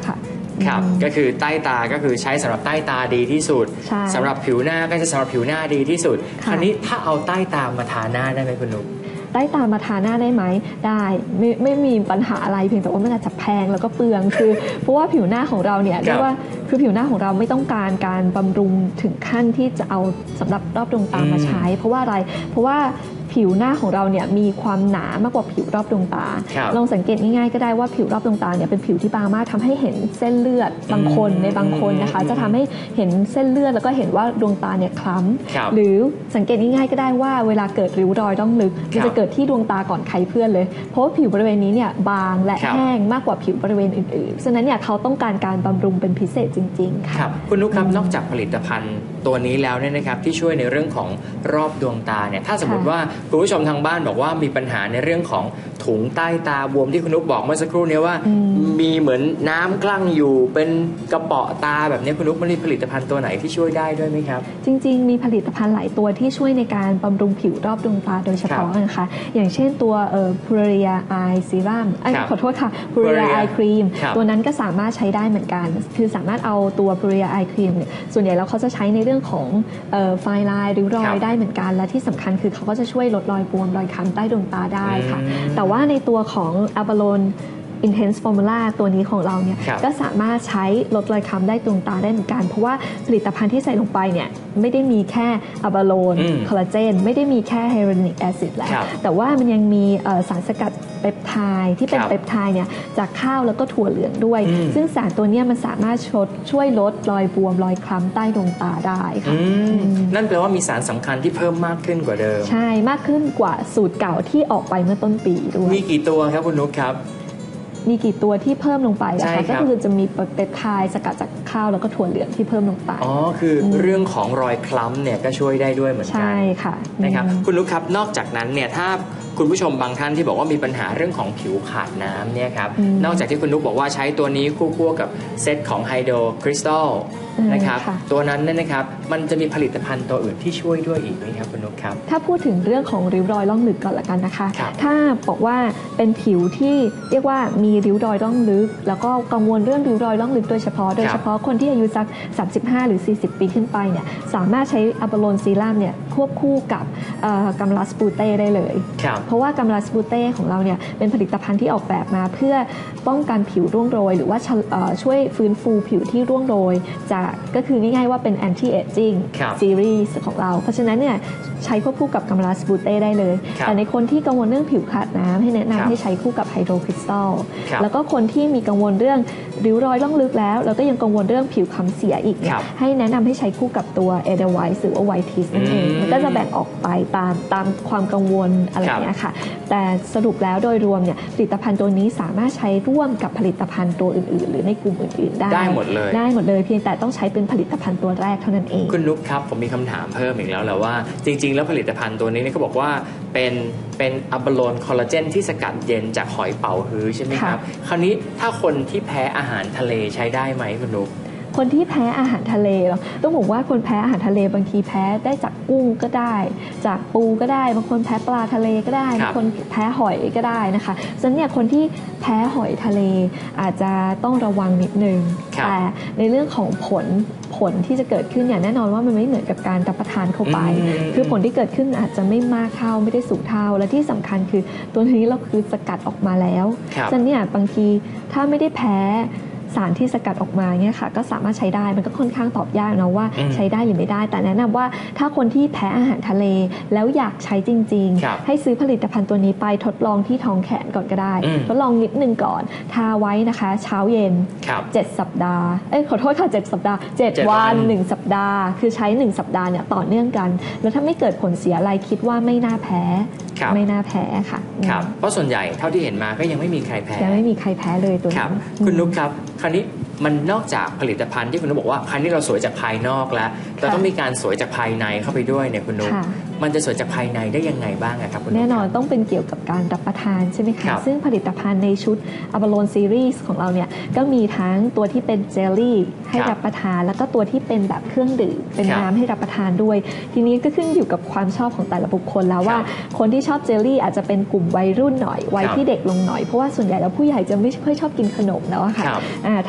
ครับก็คือใต้ตาก็คือใช้สำหรับใต้ตาดีที่สุดสำหรับผิวหน้าก็จะสำหรับผิวหน้าดีที่สุดคราวนี้ถ้าเอาใต้ตามาทาหน้าได้ไหมคุณนุ๊กใต้ตามาทาหน้าได้ไหมได้ไม่มีปัญหาอะไรเพียงแต่ว่ามันอาจจะแพงแล้วก็เปลืองคือเพราะว่าผิวหน้าของเราเนี่ยเรียกว่าคือผิวหน้าของเราไม่ต้องการการบำรุงถึงขั้นที่จะเอาสำหรับรอบดวงตามาใช้เพราะว่าอะไรเพราะว่าผิวหน้าของเราเนี่ยมีความหนามากกว่าผิวรอบดวงตาลองสังเกตง่ายๆก็ได้ว่าผิวรอบดวงตาเนี่ยเป็นผิวที่บางมากทำให้เห็นเส้นเลือดบางคนในบางคนนะคะจะทำให้เห็นเส้นเลือดแล้วก็เห็นว่าดวงตาเนี่ยคล้ำหรือสังเกตง่ายๆก็ได้ว่าเวลาเกิดริ้วรอยร่องลึกมันจะเกิดที่ดวงตาก่อนใครเพื่อนเลยเพราะว่าผิวบริเวณนี้เนี่ยบางและแห้งมากกว่าผิวบริเวณอื่นๆฉะนั้นเนี่ยเขาต้องการการบำรุงเป็นพิเศษจริงๆค่ะคุณนุ๊กครับนอกจากผลิตภัณฑ์ตัวนี้แล้วเนี่ยนะครับที่ช่วยในเรื่องของรอบดวงตาเนี่ยถ้าสมมติว่าคุณผู้ชมทางบ้านบอกว่ามีปัญหาในเรื่องของถุงใต้ตาบวมที่คุณนุ๊กบอกเมื่อสักครู่นี้ว่ามีเหมือนน้ำกลั่งอยู่เป็นกระเปาะตาแบบนี้คุณนุ๊กมันมีผลิตภัณฑ์ตัวไหนที่ช่วยได้ด้วยไหมครับจริงๆมีผลิตภัณฑ์หลายตัวที่ช่วยในการบำรุงผิวรอบดวงตาโดยเฉพาะนะคะอย่างเช่นตัวPureria Eye Serum ขอโทษค่ะ Pureria Eye Cream ตัวนั้นก็สามารถใช้ได้เหมือนกันคือสามารถเอาตัว Pureria Eye Cream เนี่ยส่วนใหญ่แล้วเขาจะใช้ในเรื่องของไฟลายริ้วรอยได้เหมือนกันและที่สำคัญคือเขาก็จะช่วยลดรอยบวมรอยค้ำใต้ดวงตาได้ค่ะแต่ว่าในตัวของ Abalone Intense Formula ตัวนี้ของเราเนี่ยก็สามารถใช้ลดรอยค้ำได้ดวงตาได้เหมือนกันเพราะว่าผลิตภัณฑ์ที่ใส่ลงไปเนี่ยไม่ได้มีแค่อะบาโลนคอลลาเจนไม่ได้มีแค่ไฮยาลูรอนิกแอซิดแล้วแต่ว่ามันยังมีสารสกัดเปปไทด์ที่เป็นเปปไทด์เนี่ยจากข้าวแล้วก็ถั่วเหลืองด้วยซึ่งสารตัวนี้มันสามารถช่วยลดรอยบวมรอยคล้ำใต้ดวงตาได้ค่ะนั่นแปลว่ามีสารสำคัญที่เพิ่มมากขึ้นกว่าเดิมใช่มากขึ้นกว่าสูตรเก่าที่ออกไปเมื่อต้นปีด้วยมีกี่ตัวครับคุณนุ๊กครับมีกี่ตัวที่เพิ่มลงไปนะคะก็คือจะมีเปปไทด์สกัดจากข้าวแล้วก็ถั่วเหลืองที่เพิ่มลงไปอ๋อคือเรื่องของรอยคล้ำเนี่ยก็ช่วยได้ด้วยเหมือนกันใช่ค่ะนะครับคุณนุ๊กครับนอกจากนั้นเนี่ยถ้าคุณผู้ชมบางท่านที่บอกว่ามีปัญหาเรื่องของผิวขาดน้ำเนี่ยครับนอกจากที่คุณนุ๊กบอกว่าใช้ตัวนี้คู่กับเซตของไฮโดรคริสตัลนะครับตัวนั้นเนี่ยนะครับมันจะมีผลิตภัณฑ์ตัวอื่นที่ช่วยด้วยอีกไหมครับคุณนุ๊กครับถ้าพูดถึงเรื่องของริ้วรอยร่องลึกก่อนละกันนะคะถ้าบอกว่าเป็นผิวที่เรียกว่ามีริ้วรอยร่องลึกแล้วก็กังวลเรื่องริ้วรอยร่องลึกโดยเฉพาะคนที่อายุสัก35หรือ40ปีขึ้นไปเนี่ยสามารถใช้อะบาโลนซีรั่มเนี่ยควบคู่กับกัมลาสปูเต้ได้เลยเพราะว่ากัมลาสปูเต้ของเราเนี่ยเป็นผลิตภัณฑ์ที่ออกแบบมาเพื่อป้องกันผิวร่วงโรยหรือว่าช่วยฟื้นฟูผิวที่ร่วงโรยก็คือง่ายๆว่าเป็น anti aging series ของเราเพราะฉะนั้นเนี่ยใช้ควบคู่กับกัมลาสปูเต้ได้เลยแต่ในคนที่กังวลเรื่องผิวขาดน้ำให้แนะนำให้ใช้คู่กับไฮโดรคริสตัลแล้วก็คนที่มีกังวลเรื่องริ้วรอยร่องลึกแล้วก็ยังกังวลเรื่องผิวค้ำเสียอีกให้แนะนำให้ใช้คู่กับตัว Edelweiss หรือว่า Whitehead นั่นเองมันก็จะแบ่งออกไปตามความกังวลอะไรอย่างเงี้ยค่ะแต่สรุปแล้วโดยรวมเนี่ยผลิตภัณฑ์ตัวนี้สามารถใช้ร่วมกับผลิตภัณฑ์ตัวอื่นๆหรือในกลุ่มอื่นๆได้หมดเลยเพียงแต่ต้องใช้เป็นผลิตภัณฑ์ตัวแรกเท่านั้นเองคุณนุ๊กครับผมมีคำถามเพิ่มอีกแล้วแหละว่าจริงๆแล้วผลิตภัณฑ์ตัวนี้เขาบอกว่าเป็นอะบาโลนคอลลาเจนที่สกัดเย็นจากหอยเป๋าฮื้อใช่ไหมครับคราวนี้ถ้าคนที่แพ้อาหารทะเลใช้ได้ไหมคุณนุ๊กคนที่แพ้อาหารทะเลต้องบอกว่าคนแพ้อาหารทะเลบางทีแพ้ได้จากกุ้งก็ได้จากปูก็ได้บางคนแพ้ปลาทะเลก็ได้บางคนแพ้หอยก็ได้นะคะฉะนั้นเนี่ยคนที่แพ้หอยทะเลอาจจะต้องระวังนิดนึงแต่ในเรื่องของผลที่จะเกิดขึ้นอย่างแน่นอนว่ามันไม่เหมือนกับการรับประทานเข้าไปคือผลที่เกิดขึ้นอาจจะไม่มากเท่าไม่ได้สูงเท่าและที่สำคัญคือตัวนี้เราคือสกัดออกมาแล้วฉะนั้นเนี่ยบางทีถ้าไม่ได้แพ้สารที่สกัดออกมาเนี่ยค่ะก็สามารถใช้ได้มันก็ค่อนข้างตอบยากนะว่าใช้ได้หรือไม่ได้แต่แนะนำว่าถ้าคนที่แพ้อาหารทะเลแล้วอยากใช้จริงๆให้ซื้อผลิตภัณฑ์ตัวนี้ไปทดลองที่ท้องแขนก่อนก็ได้ทดลองนิดนึงก่อนทาไว้นะคะเช้าเย็น7 สัปดาห์ขอโทษค่ะ7 สัปดาห์7 วัน1 สัปดาห์คือใช้1 สัปดาห์เนี่ยต่อเนื่องกันแล้วถ้าไม่เกิดผลเสียอะไรคิดว่าไม่น่าแพ้ไม่น่าแพ้ค่ะครับเพราะส่วนใหญ่เท่าที่เห็นมาก็ยังไม่มีใครแพ้ยังไม่มีใครแพ้เลยตัวนี้คุณนุ๊กครับคราวนี้มันนอกจากผลิตภัณฑ์ที่คุณนุ๊กบอกว่าคราวนี้เราสวยจากภายนอกแล้วเราต้องมีการสวยจากภายในเข้าไปด้วยเนี่ยคุณนุ๊กมันจะสวยจากภายในได้ยังไงบ้างครับคุณนุ๊กแน่นอนต้องเป็นเกี่ยวกับการรับประทานใช่ไหมคะซึ่งผลิตภัณฑ์ในชุดอะบาโลนซีรีส์ของเราเนี่ยก็มีทั้งตัวที่เป็นเจลลี่ให้รับประทานแล้วก็ตัวที่เป็นแบบเครื่องดื่มเป็นน้ำให้รับประทานด้วยทีนี้ก็ขึ้นอยู่กับความชอบของแต่ละบุคคลแล้วว่าคนที่ชอบเจลลี่อาจจะเป็นกลุ่มวัยรุ่นหน่อยวัยที่เด็กลงหน่อยเพราะว่าส่วนใหญ่แล้วผู้ใหญ่จะไม่ค่อยชอบกินขนมแล้วค่ะถ้าเป็นกลุ่ม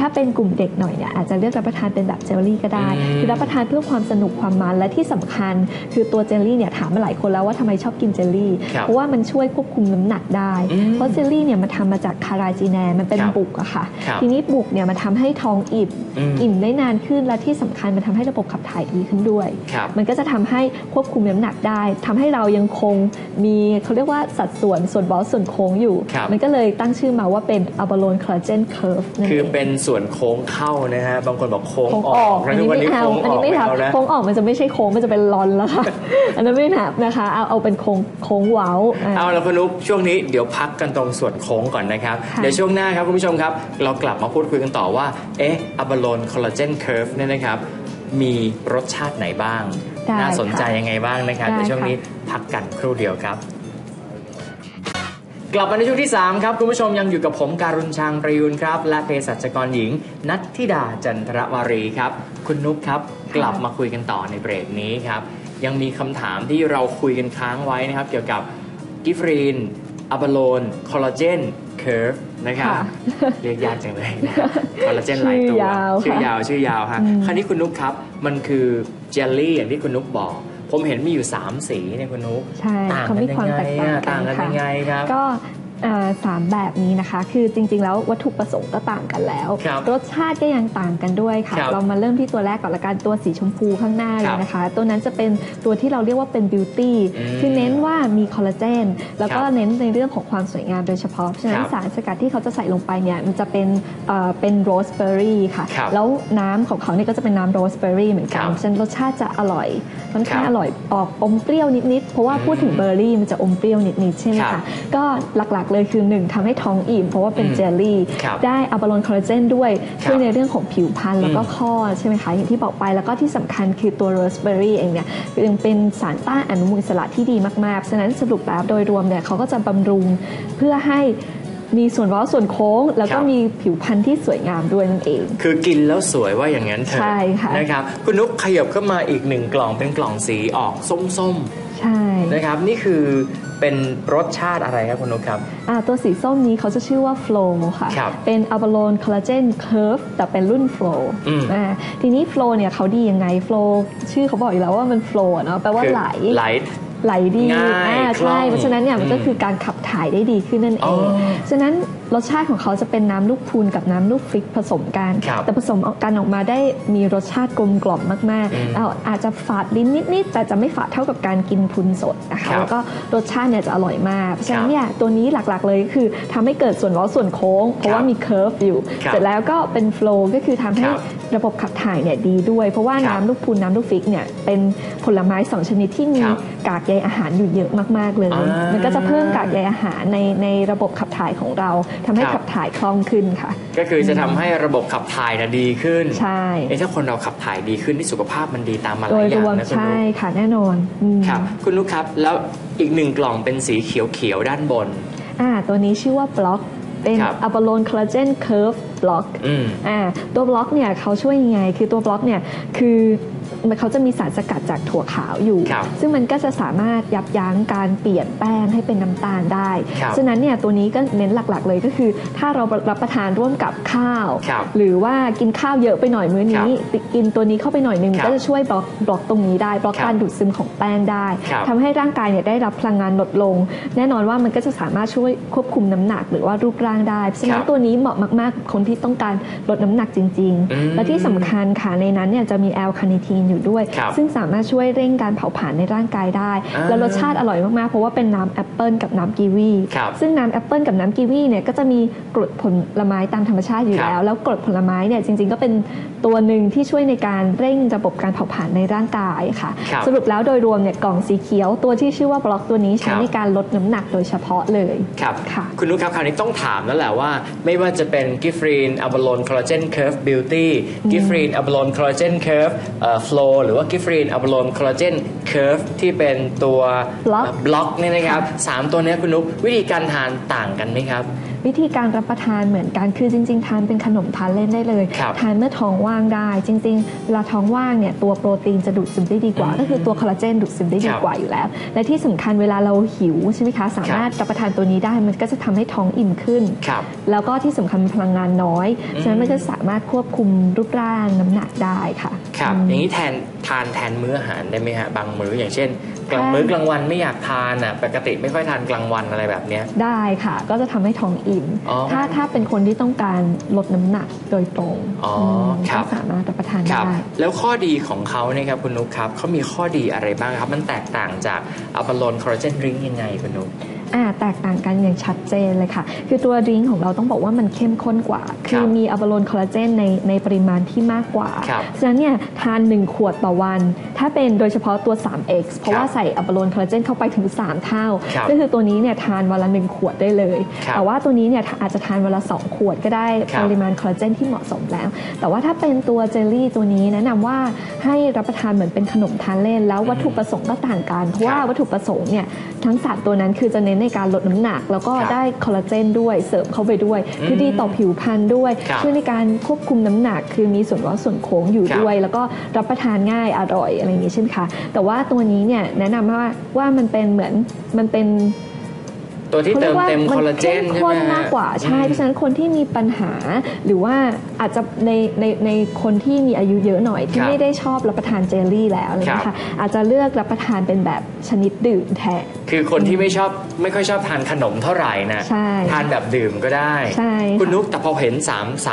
ลุ่มเด็กหน่อยเนี่ยอาจจะเลือกรับประทานเป็นแบบเจลลี่ก็ได้คือรับประทานเพื่อความสนุกความมันและที่สำคัญคือตัวเจลลี่เนี่ยถามมาหลายคนแล้วว่าทำไมชอบกินเจลลี่เพราะว่ามันช่วยควบคุมน้ำหนักได้เพราะเจลลี่เนี่ยมันทำมาจากคาราจีแนมันเป็นบุกอะค่ะทีนี้บุกเนี่ยมันทำให้ท้องอิ่มได้นานขึ้นและที่สำคัญมันทำให้ระบบขับถ่ายดีขึ้นด้วยมันก็จะทำให้ควบคุมน้ำหนักได้ทำให้เรายังคงมีเขาเรียกว่าสัดส่วนบอลส่วนโค้งอยู่มันก็เลยตั้งชื่อมาว่าเป็น Abalone Collagen Curve คือเป็นส่วนโค้งเข้านะฮะบางคนบอกโค้งออกอันนี้ไม่เอาอันนี้ไม่ทับโค้งออกมันจะไม่ใช่โค้งมันจะเป็นลอนแล้วค่ะอันนั้นไม่นับนะคะเอาเป็นโค้งเว้าเอาแล้วคุณนุ๊กช่วงนี้เดี๋ยวพักกันตรงส่วนโค้งก่อนนะครับเดี๋ยวช่วงหน้าครับคุณผู้ชมครับเรากลับมาพูดคุยกันต่อว่าAbalone Collagen Curve เนี่ยนะครับมีรสชาติไหนบ้างน่าสนใจยังไงบ้างนะครับในช่วงนี้พักกันครู่เดียวครับกลับมาในช่วงที่3ครับคุณผู้ชมยังอยู่กับผมการุณชางประยูนครับและเภสัชกรหญิงนัทธิดาจันทรวารีครับคุณนุ๊กครับกลับมาคุยกันต่อในเบรกนี้ครับยังมีคำถามที่เราคุยกันค้างไว้นะครับเกี่ยวกับกิฟรีนAbalone Collagen Curve นะครับเรียกยากจังเลยคอลลาเจนหลายตัวชื่อยาวฮะคราวนี้คุณนุ๊กครับมันคือเจลลี่อย่างที่คุณนุ๊กบอกผมเห็นมีอยู่3สีเนี่ยคุณนุ๊กใช่เขามีความแตกต่างกันยังไงครับก็3แบบนี้นะคะคือจริงๆแล้ววัตถุประสงค์ก็ต่างกันแล้วรสชาติก็ยังต่างกันด้วยค่ะเรามาเริ่มที่ตัวแรกก่อนละกันตัวสีชมพูข้างหน้าเลยนะคะตัวนั้นจะเป็นตัวที่เราเรียกว่าเป็นบิวตี้คือเน้นว่ามีคอลลาเจนแล้วก็เน้นในเรื่องของความสวยงามโดยเฉพาะฉะนั้นสารสกัดที่เขาจะใส่ลงไปเนี่ยมันจะเป็นโรสเบอร์รี่ค่ะแล้วน้ำของเขาเนี่ยก็จะเป็นน้ำโรสเบอร์รี่เหมือนกันฉะนั้นรสชาติจะอร่อยค่อนข้างอร่อยออกอมเปรี้ยวนิดๆเพราะว่าพูดถึงเบอร์รี่มันจะอมเปรี้ยวนิดๆใช่ไหมคะก็หลักเลยคือ1ทำให้ท้องอิ่มเพราะว่าเป็นเจลลี่ได้อะบาโลนคอลลาเจนด้วยช่วยในเรื่องของผิวพรรณแล้วก็ข้อใช่ไหมคะอย่างที่บอกไปแล้วก็ที่สำคัญคือตัวโรสเบอร์รี่เองเนี่ยยังเป็นสารต้านอนุมูลอิสระที่ดีมากๆฉะนั้นสรุปแล้วโดยรวมเนี่ยเขาก็จะบำรุงเพื่อให้มีส่วนเว้าส่วนโค้งแล้วก็มีผิวพรรณที่สวยงามด้วยนั่นเองคือกินแล้วสวยว่าอย่างนั้นเถอะใช่ค่ะนะครับคุณนุ๊กขยับเข้ามาอีก1กล่องเป็นกล่องสีออกส้มใช่นะครับนี่คือเป็นรสชาติอะไรครับคุณนุ๊กครับตัวสีส้มนี้เขาจะชื่อว่า Flow ค่ะเป็น Abalone Collagen Curve แต่เป็นรุ่น Flow ทีนี้ Flow เนี่ยเขาดียังไง Flow ชื่อเขาบอกอยู่แล้วว่ามัน Flow เนาะแปลว่าไหลดีใช่เพราะฉะนั้นเนี่ยมันก็คือการขับถ่ายได้ดีขึ้นนั่นเองฉะนั้นรสชาติของเขาจะเป็นน้ำลูกพูนกับน้ำลูกฟิกผสมกันแต่ผสมกันออกมาได้มีรสชาติกลมกล่อมมากๆอาจจะฝาดลิ้นนิดๆแต่จะไม่ฝาดเท่ากับการกินพูนสดนะคะแล้วก็รสชาติเนี่ยจะอร่อยมากเพราะฉะนั้นเนี่ยตัวนี้หลักๆเลยคือทำให้เกิดส่วนเว้าส่วนโค้งเพราะว่ามีเคิร์ฟอยู่เสร็จแล้วก็เป็นโฟลว์ก็คือทำให้ระบบขับถ่ายเนี่ยดีด้วยเพราะว่าน้ำลูกพูนน้ำลูกฟิกเนี่ยเป็นผลไม้2ชนิดที่มีกากใยอาหารอยู่เยอะมากๆเลยมันก็จะเพิ่มกากใยอาหารในระบบขับถ่ายของเราทำให้ขับถ่ายคล่องขึ้นค่ะก็คือจะทำให้ระบบขับถ่ายดีขึ้นใช่ถ้าคนเราขับถ่ายดีขึ้นที่สุขภาพมันดีตามมาหลายอย่างนะคุณนุ๊กใช่ค่ะแน่นอนครับคุณนุ๊กครับแล้วอีก1กล่องเป็นสีเขียวๆด้านบนตัวนี้ชื่อว่าบล็อกเป็น Abalone Collagen Curve Block ตัวบล็อกเนี่ยเขาช่วยยังไงคือตัวบล็อกเนี่ยคือเขาจะมีสารสกัดจากถั่วขาวอยู่ซึ่งมันก็จะสามารถยับยั้งการเปลี่ยนแป้งให้เป็นน้ำตาลได้ฉะนั้นเนี่ยตัวนี้ก็เน้นหลักๆเลยก็คือถ้าเรารับประทานร่วมกับข้าวหรือว่ากินข้าวเยอะไปหน่อยมื้อนี้กินตัวนี้เข้าไปหน่อยนึงก็จะช่วยบล็อกตรงนี้ได้บล็อกการดูดซึมของแป้งได้ทำให้ร่างกายเนี่ยได้รับพลังงานลดลงแน่นอนว่ามันก็จะสามารถช่วยควบคุมน้ำหนักหรือว่ารูปร่างได้ฉะนั้นตัวนี้เหมาะมากๆคนที่ต้องการลดน้ำหนักจริงๆและที่สำคัญค่ะในนั้นเนี่ยจะมีแอลคาเนทีนอยู่ด้วยซึ่งสามารถช่วยเร่งการเผาผลาญในร่างกายได้และรสชาติอร่อยมากๆเพราะว่าเป็นน้ำแอปเปิลกับน้ำกีวีซึ่งน้ำแอปเปิลกับน้ำกีวีเนี่ยก็จะมีกรดผลไม้ตามธรรมชาติอยู่แล้วกรดผลไม้เนี่ยจริงๆก็เป็นตัวหนึ่งที่ช่วยในการเร่งระบบการเผาผลาญในร่างกายค่ะสรุปแล้วโดยรวมเนี่ยกล่องสีเขียวตัวที่ชื่อว่าบล็อกตัวนี้ใช้ในการลดน้ำหนักโดยเฉพาะเลยครับคุณนุ๊กครับคราวนี้ต้องถามแล้วแหละว่าไม่ว่าจะเป็นกิฟรีนอะบาโลนคอลลาเจนเคิร์ฟบิวตี้กิฟรีนอะบาโลนคอลลาเจนเคิร์ฟโฟลว์หรือว่ากิฟรีนอะบาโลนคอลลาเจนเคิร์ฟที่เป็นตัวบล็อกเนี่ยนะครับ3ตัวนี้คุณนุ๊กวิธีการทานต่างกันไหมครับวิธีการรับประทานเหมือนกันคือจริงๆทานเป็นขนมทานเล่นได้เลยทานเมื่อท้องว่างได้จริงๆเวลาท้องว่างเนี่ยตัวโปรตีนจะดูดซึมได้ดีกว่าก็คือตัวคอลลาเจนดูดซึมได้ดีกว่าอยู่แล้วและที่สำคัญเวลาเราหิวใช่ไหมคะสามารถรับประทานตัวนี้ได้มันก็จะทำให้ท้องอิ่มขึ้นแล้วก็ที่สำคัญพลังงานน้อยฉะนั้นมันก็สามารถควบคุมรูปร่างน้ำหนักได้ค่ะครับอย่างนี้ทานแทนมื้ออาหารได้ไหมฮะบางมื้ออย่างเช่นมื้อกลางวันไม่อยากทานอ่ะปกติไม่ค่อยทานกลางวันอะไรแบบนี้ได้ค่ะก็จะทำให้ท้องอิ่มถ้าเป็นคนที่ต้องการลดน้ำหนักโดยตรงก็สามารถรับประทานได้แล้วข้อดีของเขาเนี่ยครับคุณนุ๊กครับเขามีข้อดีอะไรบ้างครับมันแตกต่างจากอัลบาโลนคอลลาเจนดริงก์ยังไงคุณนุ๊กแตกต่างกันอย่างชัดเจนเลยค่ะคือตัวดริงก์ของเราต้องบอกว่ามันเข้มข้นกว่าคือมีอะบาโลนคอลลาเจนในปริมาณที่มากกว่าฉะนั้นเนี่ยทาน1ขวดต่อวันถ้าเป็นโดยเฉพาะตัว 3X เพราะว่าใส่อะบาโลนคอลลาเจนเข้าไปถึง3เท่าก็คือตัวนี้เนี่ยทานวันละ1ขวดได้เลยแต่ว่าตัวนี้เนี่ยอาจจะทานวันละ2ขวดก็ได้ปริมาณคอลลาเจนที่เหมาะสมแล้วแต่ว่าถ้าเป็นตัวเจลลี่ตัวนี้แนะนำว่าให้รับประทานเหมือนเป็นขนมทานเล่นแล้ววัตถุประสงค์ก็ต่างกันเพราะว่าวัตถุประสงค์เนี่ยทั้ง3ตัวนั้นคือจะเน้นในการลดน้ำหนักแล้วก็ได้คอลลาเจนด้วยเสริมเข้าไปด้วยคือดีต่อผิวพรรณด้วยช่วยในการควบคุมน้ำหนักคือมีส่วนว่าส่วนโค้งอยู่ด้วยแล้วก็รับประทานง่ายอร่อยอะไรอย่างนี้ใช่ไหมคะแต่ว่าตัวนี้เนี่ยแนะนำว่ามันเป็นเหมือนมันเป็นตัวที่เติมเต็มคอลลาเจนใช่ไหมมากกว่าใช่เพราะฉะนั้นคนที่มีปัญหาหรือว่าอาจจะในคนที่มีอายุเยอะหน่อยที่ไม่ได้ชอบรับประทานเจลลี่แล้วนะคะอาจจะเลือกรับประทานเป็นแบบชนิดดื่มแทนคือคนที่ไม่ค่อยชอบทานขนมเท่าไหร่นะทานแบบดื่มก็ได้คุณนุ๊กแต่พอเห็น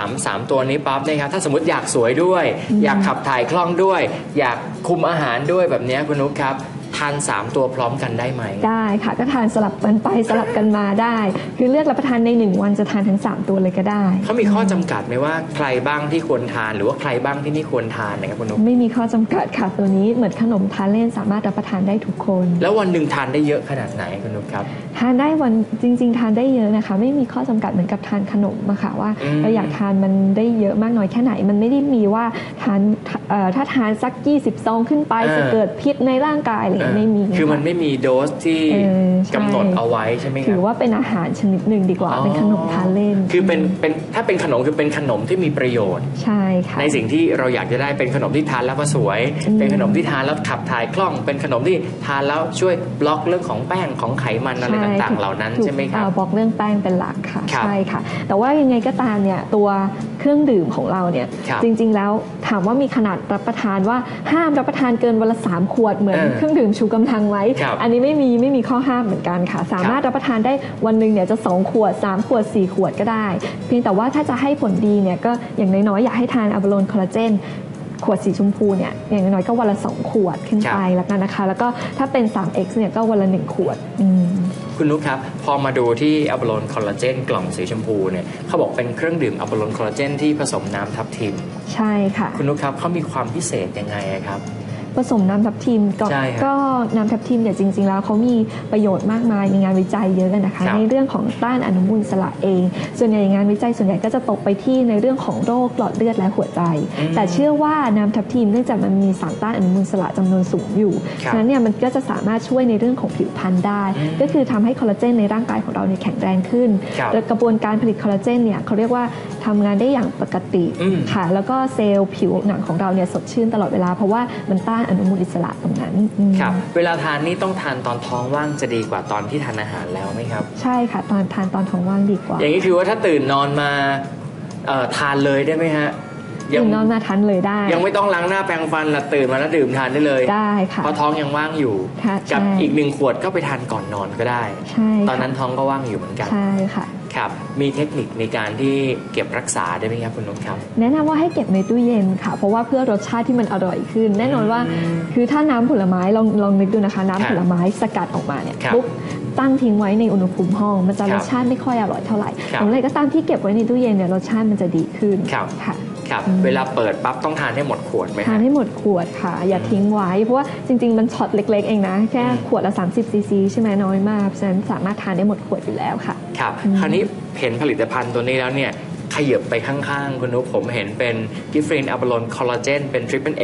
3ตัวนี้ปั๊บเนี่ยครับถ้าสมมติอยากสวยด้วยอยากขับถ่ายคล่องด้วยอยากคุมอาหารด้วยแบบนี้คุณนุ๊กครับทาน3ตัวพร้อมกันได้ไหมได้ค่ะก็ทานสลับกันไปสลับกันมาได้คือเลือกรับประทานใน1วันจะทานทั้ง3ตัวเลยก็ได้เขามีข้อจำกัดไหมว่าใครบ้างที่ควรทานหรือว่าใครบ้างที่ไม่ควรทานนะครับคุณนุ๊กไม่มีข้อจำกัดค่ะตัวนี้เหมือนขนมทานเล่นสามารถรับประทานได้ทุกคนแล้ววันหนึ่งทานได้เยอะขนาดไหนคุณนุ๊กครับทานได้วันจริงๆทานได้เยอะนะคะไม่มีข้อจำกัดเหมือนกับทานขนมอะค่ะว่าเราอยากทานมันได้เยอะมากน้อยแค่ไหนมันไม่ได้มีว่าทานถ้าทานสัก20ซองขึ้นไปจะเกิดพิษในร่างกายอะไรไม่มีคือมันไม่มีโดสที่กำหนดเอาไว้ใช่ไหมครับถือว่าเป็นอาหารชนิดหนึ่งดีกว่าเป็นขนมทานเล่นคือเป็นถ้าเป็นขนมคือเป็นขนมที่มีประโยชน์ใช่ค่ะในสิ่งที่เราอยากจะได้เป็นขนมที่ทานแล้วก็สวยเป็นขนมที่ทานแล้วขับถ่ายคล่องเป็นขนมที่ทานแล้วช่วยบล็อกเรื่องของแป้งของไขมันอะไรต่างๆเหล่านั้นใช่ไหมครับบล็อกเรื่องแป้งเป็นหลักค่ะใช่ค่ะแต่ว่ายังไงก็ตามเนี่ยตัวเครื่องดื่มของเราเนี่ยจริงๆแล้วถามว่ามีขนาดรับประทานว่าห้ามรับประทานเกินวันละ3ขวดเหมือนเครื่องดื่มชูกำลังไว้อันนี้ไม่มีข้อห้ามเหมือนกันค่ะสามารถรับประทานได้วันหนึ่งเนี่ยจะ2ขวด3ขวด4ขวดก็ได้เพียงแต่ว่าถ้าจะให้ผลดีเนี่ยก็อย่างน้อยๆอยากให้ทานอะบาโลนคอลลาเจนขวดสีชมพูเนี่ยอย่างน้อยๆก็วันละ2ขวดขึ้นไปแล้วกันนะคะแล้วก็ถ้าเป็น 3X เนี่ยก็วันละ1ขวดคุณนุ๊กครับพอมาดูที่อะบาโลนคอลลาเจนกล่องสีชมพูเนี่ยเขาบอกเป็นเครื่องดื่มอะบาโลนคอลลาเจนที่ผสมน้ำทับทิมใช่ค่ะคุณนุ๊กครับเขามีความพิเศษยังไงครับผสมน้ำทับทิมก็น้ำทับทิมเนี่ยจริงๆแล้วเขามีประโยชน์มากมายมีงานวิจัยเยอะกันนะคะในเรื่องของต้านอนุมูลอิสระเองส่วนใหญ่งานวิจัยส่วนใหญ่ก็จะตกไปที่ในเรื่องของโรคหลอดเลือดและหัวใจแต่เชื่อว่าน้ำทับทิมเนื่องจากมันมีสารต้านอนุมูลอิสระจำนวนสูงอยู่ฉะนั้นเนี่ยมันก็จะสามารถช่วยในเรื่องของผิวพรรณได้ก็คือทำให้คอลลาเจนในร่างกายของเราเนี่ยแข็งแรงขึ้นโดยกระบวนการผลิตคอลลาเจนเนี่ยเขาเรียกว่าทำงานได้อย่างปกติค่ะแล้วก็เซลล์ผิวหนังของเราเนี่ยสดชื่นตลอดเวลาเพราะว่ามันต้านอนุมูลอิสระตรงนั้นครับเวลาทานนี่ต้องทานตอนท้องว่างจะดีกว่าตอนที่ทานอาหารแล้วไหมครับใช่ค่ะทานตอนท้องว่างดีกว่าอย่างนี้คือว่าถ้าตื่นนอนมาทานเลยได้ไหมฮะตื่นนอนมาทานเลยได้ยังไม่ต้องล้างหน้าแปรงฟันละตื่นมาแล้วดื่มทานได้เลยได้ค่ะเพราะท้องยังว่างอยู่กับอีก1ขวดก็ไปทานก่อนนอนก็ได้ใช่ตอนนั้นท้องก็ว่างอยู่เหมือนกันใช่ค่ะครับมีเทคนิคในการที่เก็บรักษาได้ไหมครับคุณนุ๊กครับแนะนำว่าให้เก็บในตู้เย็นค่ะเพราะว่าเพื่อรสชาติที่มันอร่อยขึ้นแน่นอนว่าคือถ้าน้ำผลไม้ลองนึกดูนะคะน้ำผลไม้สกัดออกมาเนี่ยปุ๊บตั้งทิ้งไว้ในอุณหภูมิห้องมันจะรสชาติไม่ค่อยอร่อยเท่าไหร่อย่างไรก็ตามที่เก็บไว้ในตู้เย็นเนี่ยรสชาติมันจะดีขึ้นค่ะครับเวลาเปิดปั๊บต้องทานให้หมดขวดไหมทานให้หมดขวดค่ะอย่าทิ้งไว้เพราะว่าจริงๆมันช็อตเล็กๆเองนะแค่ขวดละ30 ซีซีใช่ไหมน้อยมากฉะนั้นสามารถทานได้หมดขวดอยู่แล้วค่ะครับคราวนี้เห็นผลิตภัณฑ์ตัวนี้แล้วเนี่ยขยับไปข้างๆคุณนุ๊กผมเห็นเป็นกิฟฟรีนอะบาโลนคอลลาเจนเป็น Triple X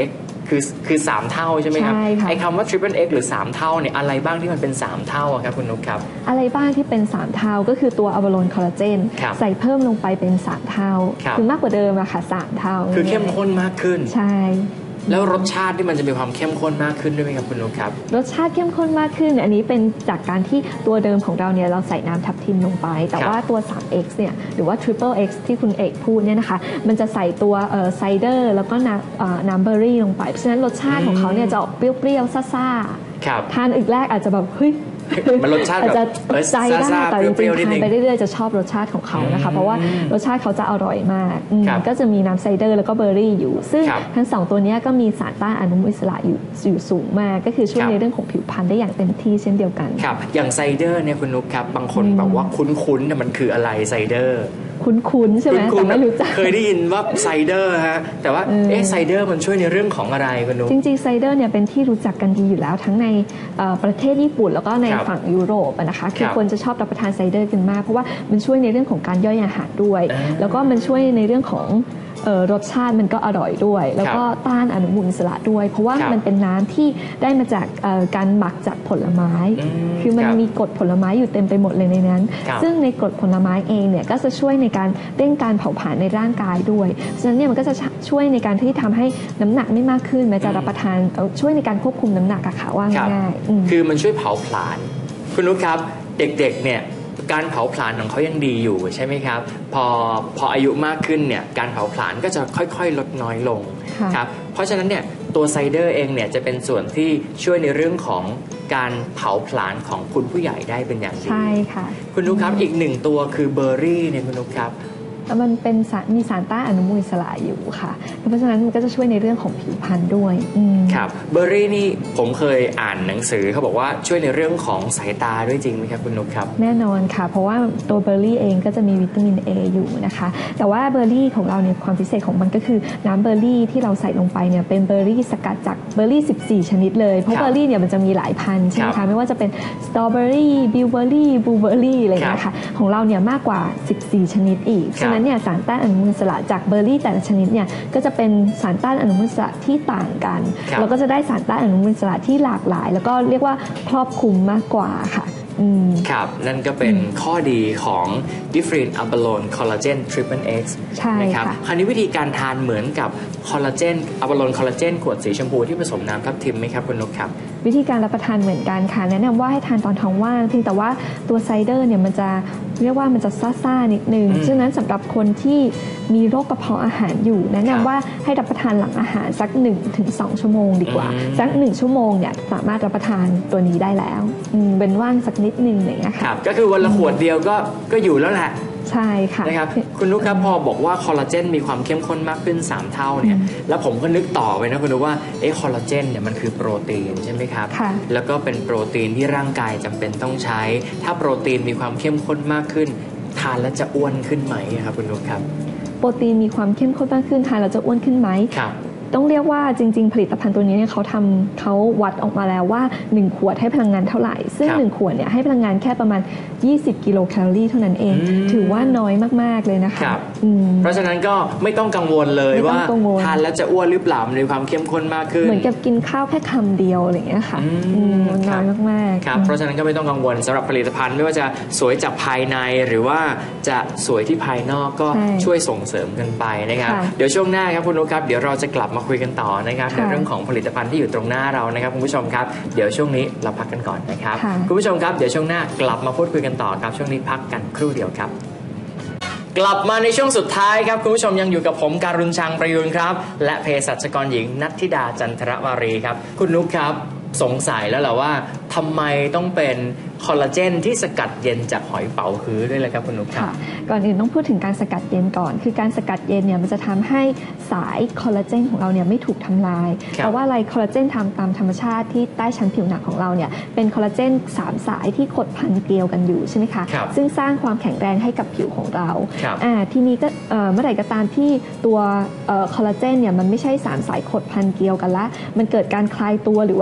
คือ3เท่าใช่ไหมครับไอ้คำว่า Triple X หรือ3เท่าเนี่ยอะไรบ้างที่มันเป็น3เท่าครับคุณนุ๊กครับอะไรบ้างที่เป็น3เท่าก็คือตัวอะวาโลนคอลลาเจนใส่เพิ่มลงไปเป็น3เท่าคือมากกว่าเดิมอะค่ะ3เท่าคือเข้มข้นมากขึ้นใช่แล้วรสชาติที่มันจะมีความเข้มข้นมากขึ้นด้วยไหมครับคุณนุ๊กครับรสชาติเข้มข้นมากขึ้นอันนี้เป็นจากการที่ตัวเดิมของเราเนี่ยเราใส่น้ำทับทิมลงไปแต่ว่าตัว 3X เนี่ยหรือว่า Triple X ที่คุณเอกพูดเนี่ยนะคะมันจะใส่ตัวไซเดอร์แล้วก็น้ำเบอร์รี่ลงไปเพราะฉะนั้นรสชาติของเขาเนี่ยจะออกเปรี้ยวๆซ่าๆทานอีกแรกอาจจะแบบเฮ้ยมันรสชาติแบบใจได้แต่จริงๆทานไปเรื่อยๆจะชอบรสชาติของเขานะคะเพราะว่ารสชาติเขาจะอร่อยมากก็จะมีน้ำไซเดอร์แล้วก็เบอร์รี่อยู่ซึ่งทั้ง2ตัวนี้ก็มีสารต้านอนุมูลอิสระอยู่สูงมากก็คือช่วยในเรื่องของผิวพรรณได้อย่างเต็มที่เช่นเดียวกันครับอย่างไซเดอร์เนี่ยคุณนุ๊กครับบางคนแบบว่าคุ้นๆมันคืออะไรไซเดอร์คุ้นๆใช่ไหมแต่ไม่รู้จักเคยได้ยินว่าไซเดอร์ฮะแต่ว่าไซเดอร์มันช่วยในเรื่องของอะไรคุณนุ๊กจริงๆไซเดอร์เนี่ยเป็นที่รู้จักกันดีอยู่แล้วทั้งในประเทศญี่ปุ่นแล้วก็ในฝั่งยุโรปนะคะคือคนจะชอบรับประทานไซเดอร์กันมากเพราะว่ามันช่วยในเรื่องของการย่อยอาหารด้วยแล้วก็มันช่วยในเรื่องของรสชาติมันก็อร่อยด้วยแล้วก็ต้านอนุมูลอิสระด้วยเพราะว่ามันเป็นน้ำที่ได้มาจากการหมักจากผลไม้คือมันมีกรดผลไม้อยู่เต็มไปหมดเลยในนั้นซึ่งในกรดผลไม้เองเนี่ยก็จะช่วยในการเร่งการเผาผลาญในร่างกายด้วยฉะนั้นเนี่ยมันก็จะช่วยในการที่ทำให้น้ำหนักไม่มากขึ้นแม้จะรับประทานช่วยในการควบคุมน้ำหนักอะค่ะว่าง่ายๆคือมันช่วยเผาผลาญคุณนุ๊กครับเด็กๆเนี่ยการเผาผลาญของเขายังดีอยู่ใช่ไหมครับพออายุมากขึ้นเนี่ยการเผาผลาญก็จะค่อยๆลดน้อยลงครับเพราะฉะนั้นเนี่ยตัวไซเดอร์เองเนี่ยจะเป็นส่วนที่ช่วยในเรื่องของการเผาผลาญของคุณผู้ใหญ่ได้เป็นอย่างดีใช่ค่ะคุณนุ๊กครับอีก1ตัวคือเบอร์รี่เนี่ยคุณนุ๊กครับมันเป็นมีสารต้านอนุมูลอิสระอยู่ค่ะเพราะฉะนั้นมันก็จะช่วยในเรื่องของผิวพรรณด้วยครับเบอร์รี่นี่ผมเคยอ่านหนังสือเขาบอกว่าช่วยในเรื่องของสายตาด้วยจริงไหมครับคุณนุ๊กครับแน่นอนค่ะเพราะว่าตัวเบอร์รี่เองก็จะมีวิตามิน A อยู่นะคะแต่ว่าเบอร์รี่ของเราเนี่ยความพิเศษของมันก็คือน้ำเบอร์รี่ที่เราใส่ลงไปเนี่ยเป็นเบอร์รี่สกัดจากเบอร์รี่14ชนิดเลยเพราะเบอร์รี่เนี่ยมันจะมีหลายพันธุ์ใช่ไหมคะไม่ว่าจะเป็นสตรอเบอร์รี่บิวเบอร์รี่บลูเบอร์รี่อะไรอย่างเงี้ยค่ะของเราเนี่ยมากกว่า14ชนิดอีกฉะนั้นเนี่ยสารต้านอนุมูลอิสระจากเบอร์รี่แต่ละชนิดเนี่ยก็จะเป็นสารต้านอนุมูลอิสระที่ต่างกันแล้วก็จะได้สารต้านอนุมูลอิสระที่หลากหลายแล้วก็เรียกว่าครอบคลุมมากกว่าค่ะครับนั่นก็เป็นข้อดีของ Different Abalone Collagen Triple X ใช่นะครับคราวนี้วิธีการทานเหมือนกับคอลลาเจนอะบาโลนคอลลาเจนขวดสีชมพูที่ผสมน้ำทับทิมไหมครับคุณนุ๊กครับวิธีการรับประทานเหมือนกันค่ะแนะนำว่าให้ทานตอนท้องว่างเพียงแต่ว่าตัวไซเดอร์เนี่ยมันจะเรียกว่ามันจะซ่าๆนิดนึงฉะนั้นสำหรับคนที่มีโรคกระเพาะอาหารอยู่แนะนำว่าให้รับประทานหลังอาหารสัก 1-2 ชั่วโมงดีกว่าสัก1ชั่วโมงเนี่ยสามารถรับประทานตัวนี้ได้แล้วเป็นว่างสักนิดนึงอย่างเงี้ยค่ะก็คือวันละขวดเดียวก็อยู่แล้วแหละใช่ค่ะนะครับคุณนุ๊กครับพอบอกว่าคอลลาเจนมีความเข้มข้นมากขึ้น3เท่าเนี่ยแล้วผมก็นึกต่อไปนะคุณนุ๊กว่าคอลลาเจนเนี่ยมันคือโปรตีนใช่ไหมครับแล้วก็เป็นโปรตีนที่ร่างกายจำเป็นต้องใช้ถ้าโปรตีนมีความเข้มข้นมากขึ้นทานแล้วจะอ้วนขึ้นไหมครับคุณนุ๊กครับโปรตีนมีความเข้มข้นมากขึ้นทานแล้วจะอ้วนขึ้นไหมต้องเรียกว่าจริงๆผลิตภัณฑ์ตัวนี้เนี่ยเขาวัดออกมาแล้วว่า1ขวดให้พลังงานเท่าไหร่ซึ่ง1ขวดเนี่ยให้พลังงานแค่ประมาณ20กิโลแคลอรี่เท่านั้นเองถือว่าน้อยมากๆเลยนะคะเพราะฉะนั้นก็ไม่ต้องกังวลเลยว่าทานแล้วจะอ้วนหรือเปล่ามีความเข้มข้นมากขึ้นเหมือนกับกินข้าวแค่คำเดียวอะไรอย่างเงี้ยค่ะน้อยมากๆครับเพราะฉะนั้นก็ไม่ต้องกังวลสำหรับผลิตภัณฑ์ไม่ว่าจะสวยจากภายในหรือว่าจะสวยที่ภายนอกก็ช่วยส่งเสริมกันไปนะครับเดี๋ยวช่วงหน้าครับคุณนุ๊กครับเดี๋ยวเราจะกลับมาคุยกันต่อนะครับในเรื่องของผลิตภัณฑ์ที่อยู่ตรงหน้าเรานะครับคุณผู้ชมครับเดี๋ยวช่วงนี้เราพักกันก่อนนะครับคุณผู้ชมครับเดี๋ยวช่วงหน้ากลับมาพูดคุยกันต่อครับช่วงนี้พักกันครู่เดียวครับกลับมาในช่วงสุดท้ายครับคุณผู้ชมยังอยู่กับผมการุณชังประยุนครับและเภสัชกรหญิงนัทธิดาจันทรวารีครับคุณนุ๊กครับสงสัยแล้วแหละว่าทำไมต้องเป็นคอลลาเจนที่สกัดเย็นจากหอยเป๋าฮื้อด้วยเลยครับคุณนุ๊กครับก่อนอื่นต้องพูดถึงการสกัดเย็นก่อนคือการสกัดเย็นเนี่ยมันจะทำให้สายคอลลาเจนของเราเนี่ยไม่ถูกทำลายเพราะว่าอะไรคอลลาเจนตามธรรมชาติที่ใต้ชั้นผิวหนังของเราเนี่ยเป็นคอลลาเจน3สายที่ขดพันเกลียวกันอยู่ใช่ไหมคะซึ่งสร้างความแข็งแรงให้กับผิวของเราทีนี้ก็เมื่อไหร่ก็ตามที่ตัวคอลลาเจนเนี่ยมันไม่ใช่3สายขดพันเกลียวกันละมันเกิดการคลายตัวหรือว่าเกิด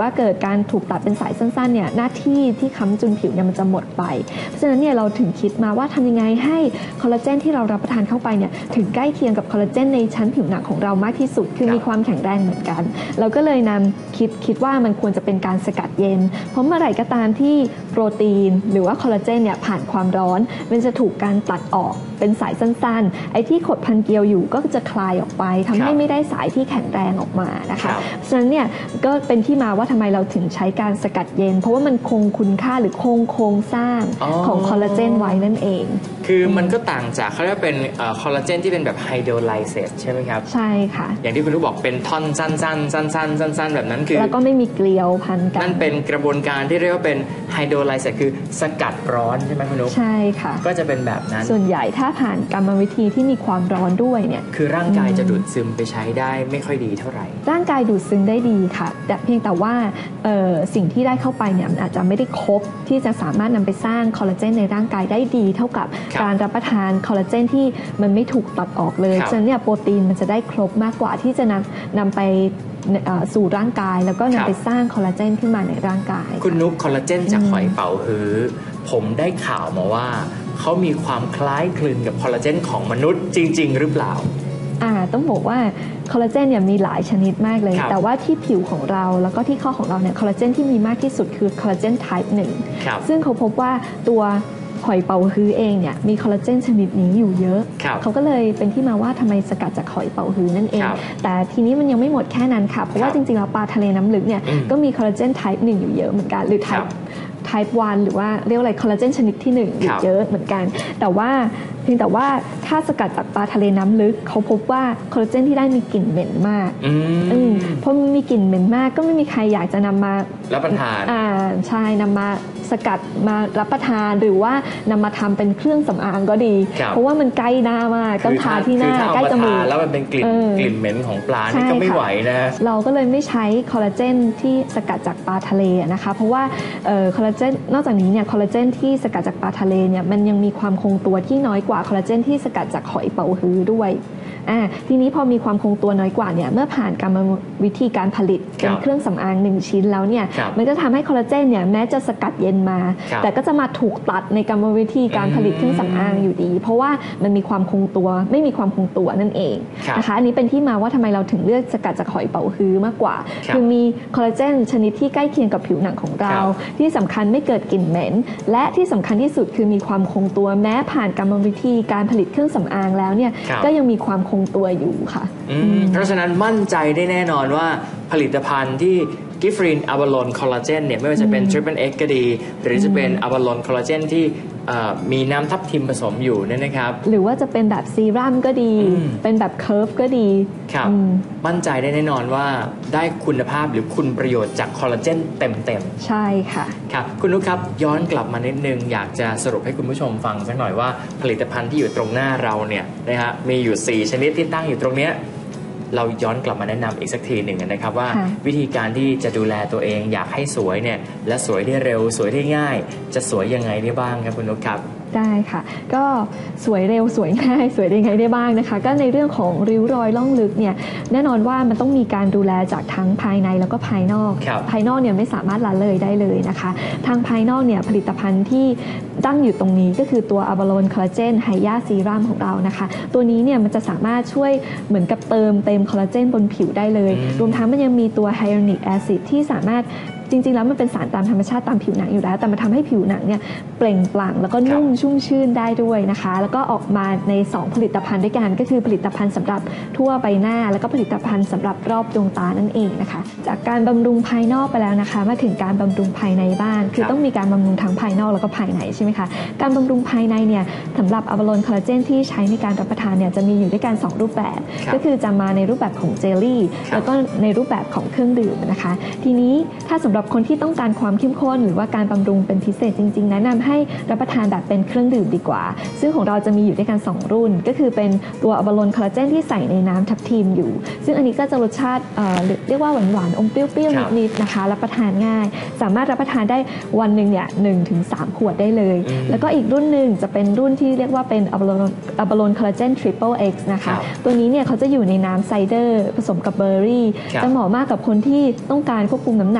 การถูกตัดเป็นสายสั้นๆเนี่ยหน้าที่ที่ค้ำจุนผิวเนี่ยมันจะหมดไปเพราะฉะนั้นเนี่ยเราถึงคิดมาว่าทำยังไงให้คอลลาเจนที่เรารับประทานเข้าไปเนี่ยถึงใกล้เคียงกับคอลลาเจนในชั้นผิวหนังของเรามากที่สุดคือมีความแข็งแรงเหมือนกันเราก็เลยนำคิดว่ามันควรจะเป็นการสกัดเย็นเพราะเมื่อไหร่ก็ตามที่โปรตีนหรือว่าคอลลาเจนเนี่ยผ่านความร้อนมันจะถูกการตัดออกเป็นสายสั้นๆไอ้ที่ขดพันเกลียวอยู่ก็จะคลายออกไปทำให้ไม่ได้สายที่แข็งแรงออกมานะคะฉะนั้นเนี่ยก็เป็นที่มาว่าทำไมเราถึงใช้การสกัดเย็นเพราะว่ามันคงคุณค่าหรือคงโครงสร้างของคอลลาเจนไว้นั่นเองคือมันก็ต่างจากเขาเรียกเป็นคอลลาเจนที่เป็นแบบไฮโดรไลเซสใช่ไหมครับใช่ค่ะอย่างที่คุณลูกบอกเป็นท่อนสั้นๆสั้นๆแบบนั้นคือแล้วก็ไม่มีเกลียวพันกันนั่นเป็นกระบวนการที่เรียกว่าเป็นไฮโดรไลเซสคือสกัดร้อนใช่ไหมคุณลูกใช่ค่ะก็จะเป็นแบบนั้นส่วนใหญ่ถ้าผ่านกรรมวิธีที่มีความร้อนด้วยเนี่ยคือร่างกายจะดูดซึมไปใช้ได้ไม่ค่อยดีเท่าไหร่ร่างกายดูดซึมได้ดีค่ะแต่เพียงแต่ว่าสิ่งที่ได้เข้าไปเนี่ยมันอาจจะไม่ได้ครบที่จะสามารถนำไปสร้างคอลลาเจนในร่างกายได้ดีเท่ากับการรับประทานคอลลาเจนที่มันไม่ถูกตัดออกเลยฉะนั้นเนี่ยโปรตีนมันจะได้ครบมากกว่าที่จะนำไปสู่ร่างกายแล้วก็นำไปสร้างคอลลาเจนขึ้นมาในร่างกายคุณนุ๊กคอลลาเจนจากหอยเป๋าฮื้อผมได้ข่าวมาว่าเขามีความคล้ายคลึงกับคอลลาเจนของมนุษย์จริงๆหรือเปล่าต้องบอกว่าคอลลาเจนเนี่ยมีหลายชนิดมากเลยแต่ว่าที่ผิวของเราแล้วก็ที่ข้อของเราเนี่ยคอลลาเจนที่มีมากที่สุดคือคอลลาเจน type 1ซึ่งเขาพบว่าตัวหอยเป๋าฮื้อเองเนี่ยมีคอลลาเจนชนิดนี้อยู่เยอะเขาก็เลยเป็นที่มาว่าทำไมสกัดจากหอยเป๋าฮื้อนั่นเองแต่ทีนี้มันยังไม่หมดแค่นั้นค่ะเพราะว่าจริงๆแล้วปลาทะเลน้ำลึกเนี่ยก็มีคอลลาเจน type 1อยู่เยอะเหมือนกันหรือ type 1หรือว่าเรียกว่าอะไรคอลลาเจนชนิดที่1อยู่เยอะเหมือนกันแต่ว่าเพียงแต่ว่าถ้าสกัดจากปลาทะเลน้ำลึกเขาพบว่าคอลลาเจนที่ได้มีกลิ่นเหม็นมากเพราะมีกลิ่นเหม็นมากก็ไม่มีใครอยากจะนำมารับประทานใช่นำมาสกัดมารับประทานหรือว่านำมาทำเป็นเครื่องสำอางก็ดีเพราะว่ามันใกล้หน้ามากต้องทาที่หน้าใกล้จมูกแล้วมันเป็นกลิ่นเหม็นของปลานี่ก็ไม่ไหวนะเราก็เลยไม่ใช้คอลลาเจนที่สกัดจากปลาทะเลนะคะเพราะว่าคอลลาเจนนอกจากนี้เนี่ยคอลลาเจนที่สกัดจากปลาทะเลเนี่ยมันยังมีความคงตัวที่น้อยกว่าคอลลาเจนที่สกัดจากหอยเป๋าฮื้อด้วยทีนี้พอมีความคงตัวน้อยกว่าเนี่ยเมื่อผ่านกรรมวิธีการผลิตเป็นเครื่องสำอาง1ชิ้นแล้วเนี่ยมันจะทำให้คอลลาเจนเนี่ยแม้จะสกัดเย็นมาแต่ก็จะมาถูกตัดในกรรมวิธีการผลิตเครื่องสำอางอยู่ดีเพราะว่ามันมีความคงตัวไม่มีความคงตัวนั่นเองนะคะอันนี้เป็นที่มาว่าทำไมเราถึงเลือกสกัดจากหอยเป๋าฮื้อมากกว่าคือมีคอลลาเจนชนิดที่ใกล้เคียงกับผิวหนังของเราที่สำคัญไม่เกิดกลิ่นเหม็นและที่สำคัญที่สุดคือมีความคงตัวแม้ผ่านกรรมวิธีการผลิตเครื่องสำอางแล้วเนี่ยก็ยังมีความคงตัวอยู่ค่ะเพราะฉะนั้นมั่นใจได้แน่นอนว่าผลิตภัณฑ์ที่กิฟรีนอะบาโลนคอลลาเจนเนี่ยไม่ว่าจะเป็น Triple X ก็ดีหรือจะเป็นอะบาโลนคอลลาเจนที่มีน้ำทับทิมผสมอยู่เนี่ยนะครับหรือว่าจะเป็นแบบซีรั่มก็ดีเป็นแบบเคิร์ฟก็ดีครับมั่นใจได้แน่นอนว่าได้คุณภาพหรือคุณประโยชน์จากคอลลาเจนเต็มๆใช่ค่ะครับคุณนุ๊กครับย้อนกลับมานิดนึงอยากจะสรุปให้คุณผู้ชมฟังสักหน่อยว่าผลิตภัณฑ์ที่อยู่ตรงหน้าเราเนี่ยนะฮะมีอยู่4ชนิดที่ตั้งอยู่ตรงเนี้ยเราย้อนกลับมาแนะนำอีกสักทีหนึ่งนะครับว่าวิธีการที่จะดูแลตัวเองอยากให้สวยเนี่ยและสวยได้เร็วสวยได้ง่ายจะสวยยังไงได้บ้างครับคุณนุ๊กครับได้ค่ะก็สวยเร็วสวยง่ายสวยได้ไงได้บ้างนะคะก็ในเรื่องของริ้วรอยล่องลึกเนี่ยแน่นอนว่ามันต้องมีการดูแลจากทั้งภายในแล้วก็ภายนอกภายนอกเนี่ยไม่สามารถละเลยได้เลยนะคะทางภายนอกเนี่ยผลิตภัณฑ์ที่ตั้งอยู่ตรงนี้ก็คือตัวอะบาโลนคอลลาเจนไฮยาซีรัมของเรานะคะตัวนี้เนี่ยมันจะสามารถช่วยเหมือนกับเติมเต็มคอลลาเจนบนผิวได้เลยรวมทั้งมันยังมีตัวไฮยาลูรอนิกแอซิดที่สามารถจริงๆแล้วมันเป็นสารตามธรรมชาติตามผิวหนังอยู่แล้วแต่มันทำให้ผิวหนังเนี่ยเปล่งปลั่งแล้วก็นุ่มชุ่มชื่นได้ด้วยนะคะแล้วก็ออกมาใน2ผลิตภัณฑ์ด้วยกันก็คือผลิตภัณฑ์สำหรับทั่วใบหน้าแล้วก็ผลิตภัณฑ์สำหรับรอบดวงตานั่นเองนะคะจากการบำรุงภายนอกไปแล้วนะคะมาถึงการบำรุงภายในบ้างคือต้องมีการบำรุงทั้งภายนอกแล้วก็ภายในใช่ไหมคะการบำรุงภายในเนี่ยสำหรับอะบาโลนคอลลาเจนที่ใช้ในการรับประทานเนี่ยจะมีอยู่ด้วยกัน2รูปแบบก็คือจะมาในรูปแบบของเจลลี่แล้วก็ในรูปแบบของเครื่องดื่มนะคะทีนี้ถ้าสำหรับคนที่ต้องการความเข้มข้นหรือว่าการบำรุงเป็นพิเศษจริงๆแนะนำให้รับประทานแบบเป็นเครื่องดื่มดีกว่าซึ่งของเราจะมีอยู่ด้วยกัน2รุ่นก็คือเป็นตัวอะบาโลนคอลลาเจนที่ใส่ในน้ำทับทิมอยู่ซึ่งอันนี้ก็จะรสชาติเรียกว่าหวานๆอมเปรี้ยวๆนิดๆนะคะรับประทานง่ายสามารถรับประทานได้วันหนึ่งเนี่ย1-3 ขวดได้เลยแล้วก็อีกรุ่นหนึ่งจะเป็นรุ่นที่เรียกว่าเป็นอะบาโลนคอลลาเจน Triple X นะคะตัวนี้เนี่ยเขาจะอยู่ในน้ำไซเดอร์ผสมกับเบอร์รี่จะเหมาะมากกับคนที่ต้องการควบคุมน้ำหนักไปด้วย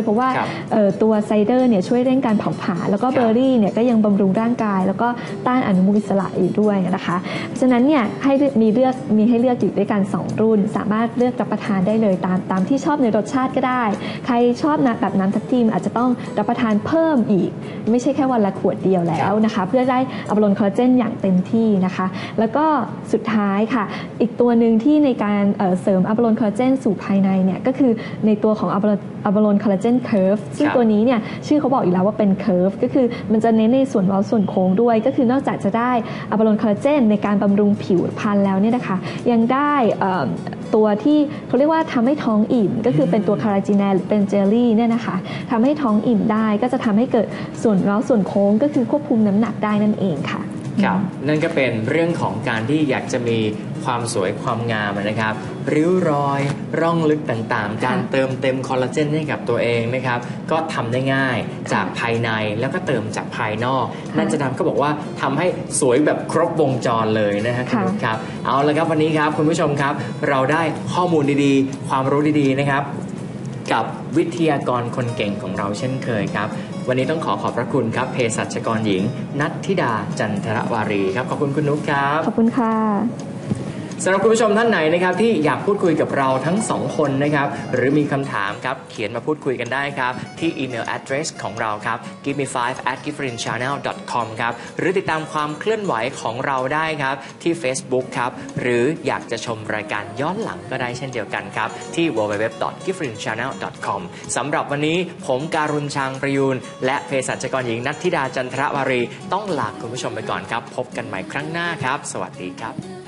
เพราะว่าตัวไซเดอร์เนี่ยช่วยเร่งการเผาผลาญแล้วก็เบอร์รี่เนี่ยก็ยังบำรุงร่างกายแล้วก็ต้านอนุมูลอิสระอยู่ด้วยนะคะฉะนั้นเนี่ยให้มีให้เลือกอยู่ด้วยกัน2รุ่นสามารถเลือกรับประทานได้เลยตามที่ชอบในรสชาติก็ได้ใครชอบแบบน้ำทับทิมอาจจะต้องรับประทานเพิ่มอีกไม่ใช่แค่วันละขวดเดียวแล้วนะคะเพื่อได้อะบาโลนคอลลาเจนอย่างเต็มที่นะคะแล้วก็สุดท้ายค่ะอีกตัวหนึ่งที่ในการเสริมอะบาโลนคอลลาเจนสู่ภายในเนี่ยก็คือในตัวของอะบาโลนคอลลาเจนเคิร์ฟซึ่งตัวนี้เนี่ยชื่อเขาบอกอยู่แล้วว่าเป็นเคิร์ฟก็คือมันจะเน้นในส่วนเว้าส่วนโค้งด้วยก็คือนอกจากจะได้อะบาโลนคอลลาเจนในการบำรุงผิวพรรณแล้วเนี่ยนะคะยังได้ตัวที่เขาเรียกว่าทำให้ท้องอิ่มก็คือเป็นตัวคาราจิแนหรือเป็นเจลลี่เนี่ยนะคะทำให้ท้องอิ่มได้ก็จะทำให้เกิดส่วนเว้าส่วนโค้งก็คือควบคุมน้ำหนักได้นั่นเองค่ะครับนั่นก็เป็นเรื่องของการที่อยากจะมีความสวยความงามนะครับริ้วรอยร่องลึกต่างๆการเติมเต็มคอลลาเจนให้กับตัวเองนะครับก็ทำได้ง่ายจากภายในแล้วก็เติมจากภายนอกนั่นจะทำก็บอกว่าทำให้สวยแบบครบวงจรเลยนะครับครับเอาละครับวันนี้ครับคุณผู้ชมครับเราได้ข้อมูลดีๆความรู้ดีๆนะครับกับวิทยากรคนเก่งของเราเช่นเคยครับวันนี้ต้องขอบพระคุณครับเภสัชกรหญิงนัทธิดาจันทรวารีครับขอบคุณคุณนุ๊กครับขอบคุณค่ะสำหรับคุณผู้ชมท่านไหนนะครับที่อยากพูดคุยกับเราทั้ง2คนนะครับหรือมีคำถามครับเขียนมาพูดคุยกันได้ครับที่อีเมล address ของเราครับ giveme5@gifferinchannel.com ครับหรือติดตามความเคลื่อนไหวของเราได้ครับที่ Facebook ครับหรืออยากจะชมรายการย้อนหลังก็ได้เช่นเดียวกันครับที่ www.gifferinchannel.com สำหรับวันนี้ผมการุณชางประยูรและเภสัชกรหญิงนัทธิดาจันทรวารีต้องลาคุณผู้ชมไปก่อนครับพบกันใหม่ครั้งหน้าครับสวัสดีครับ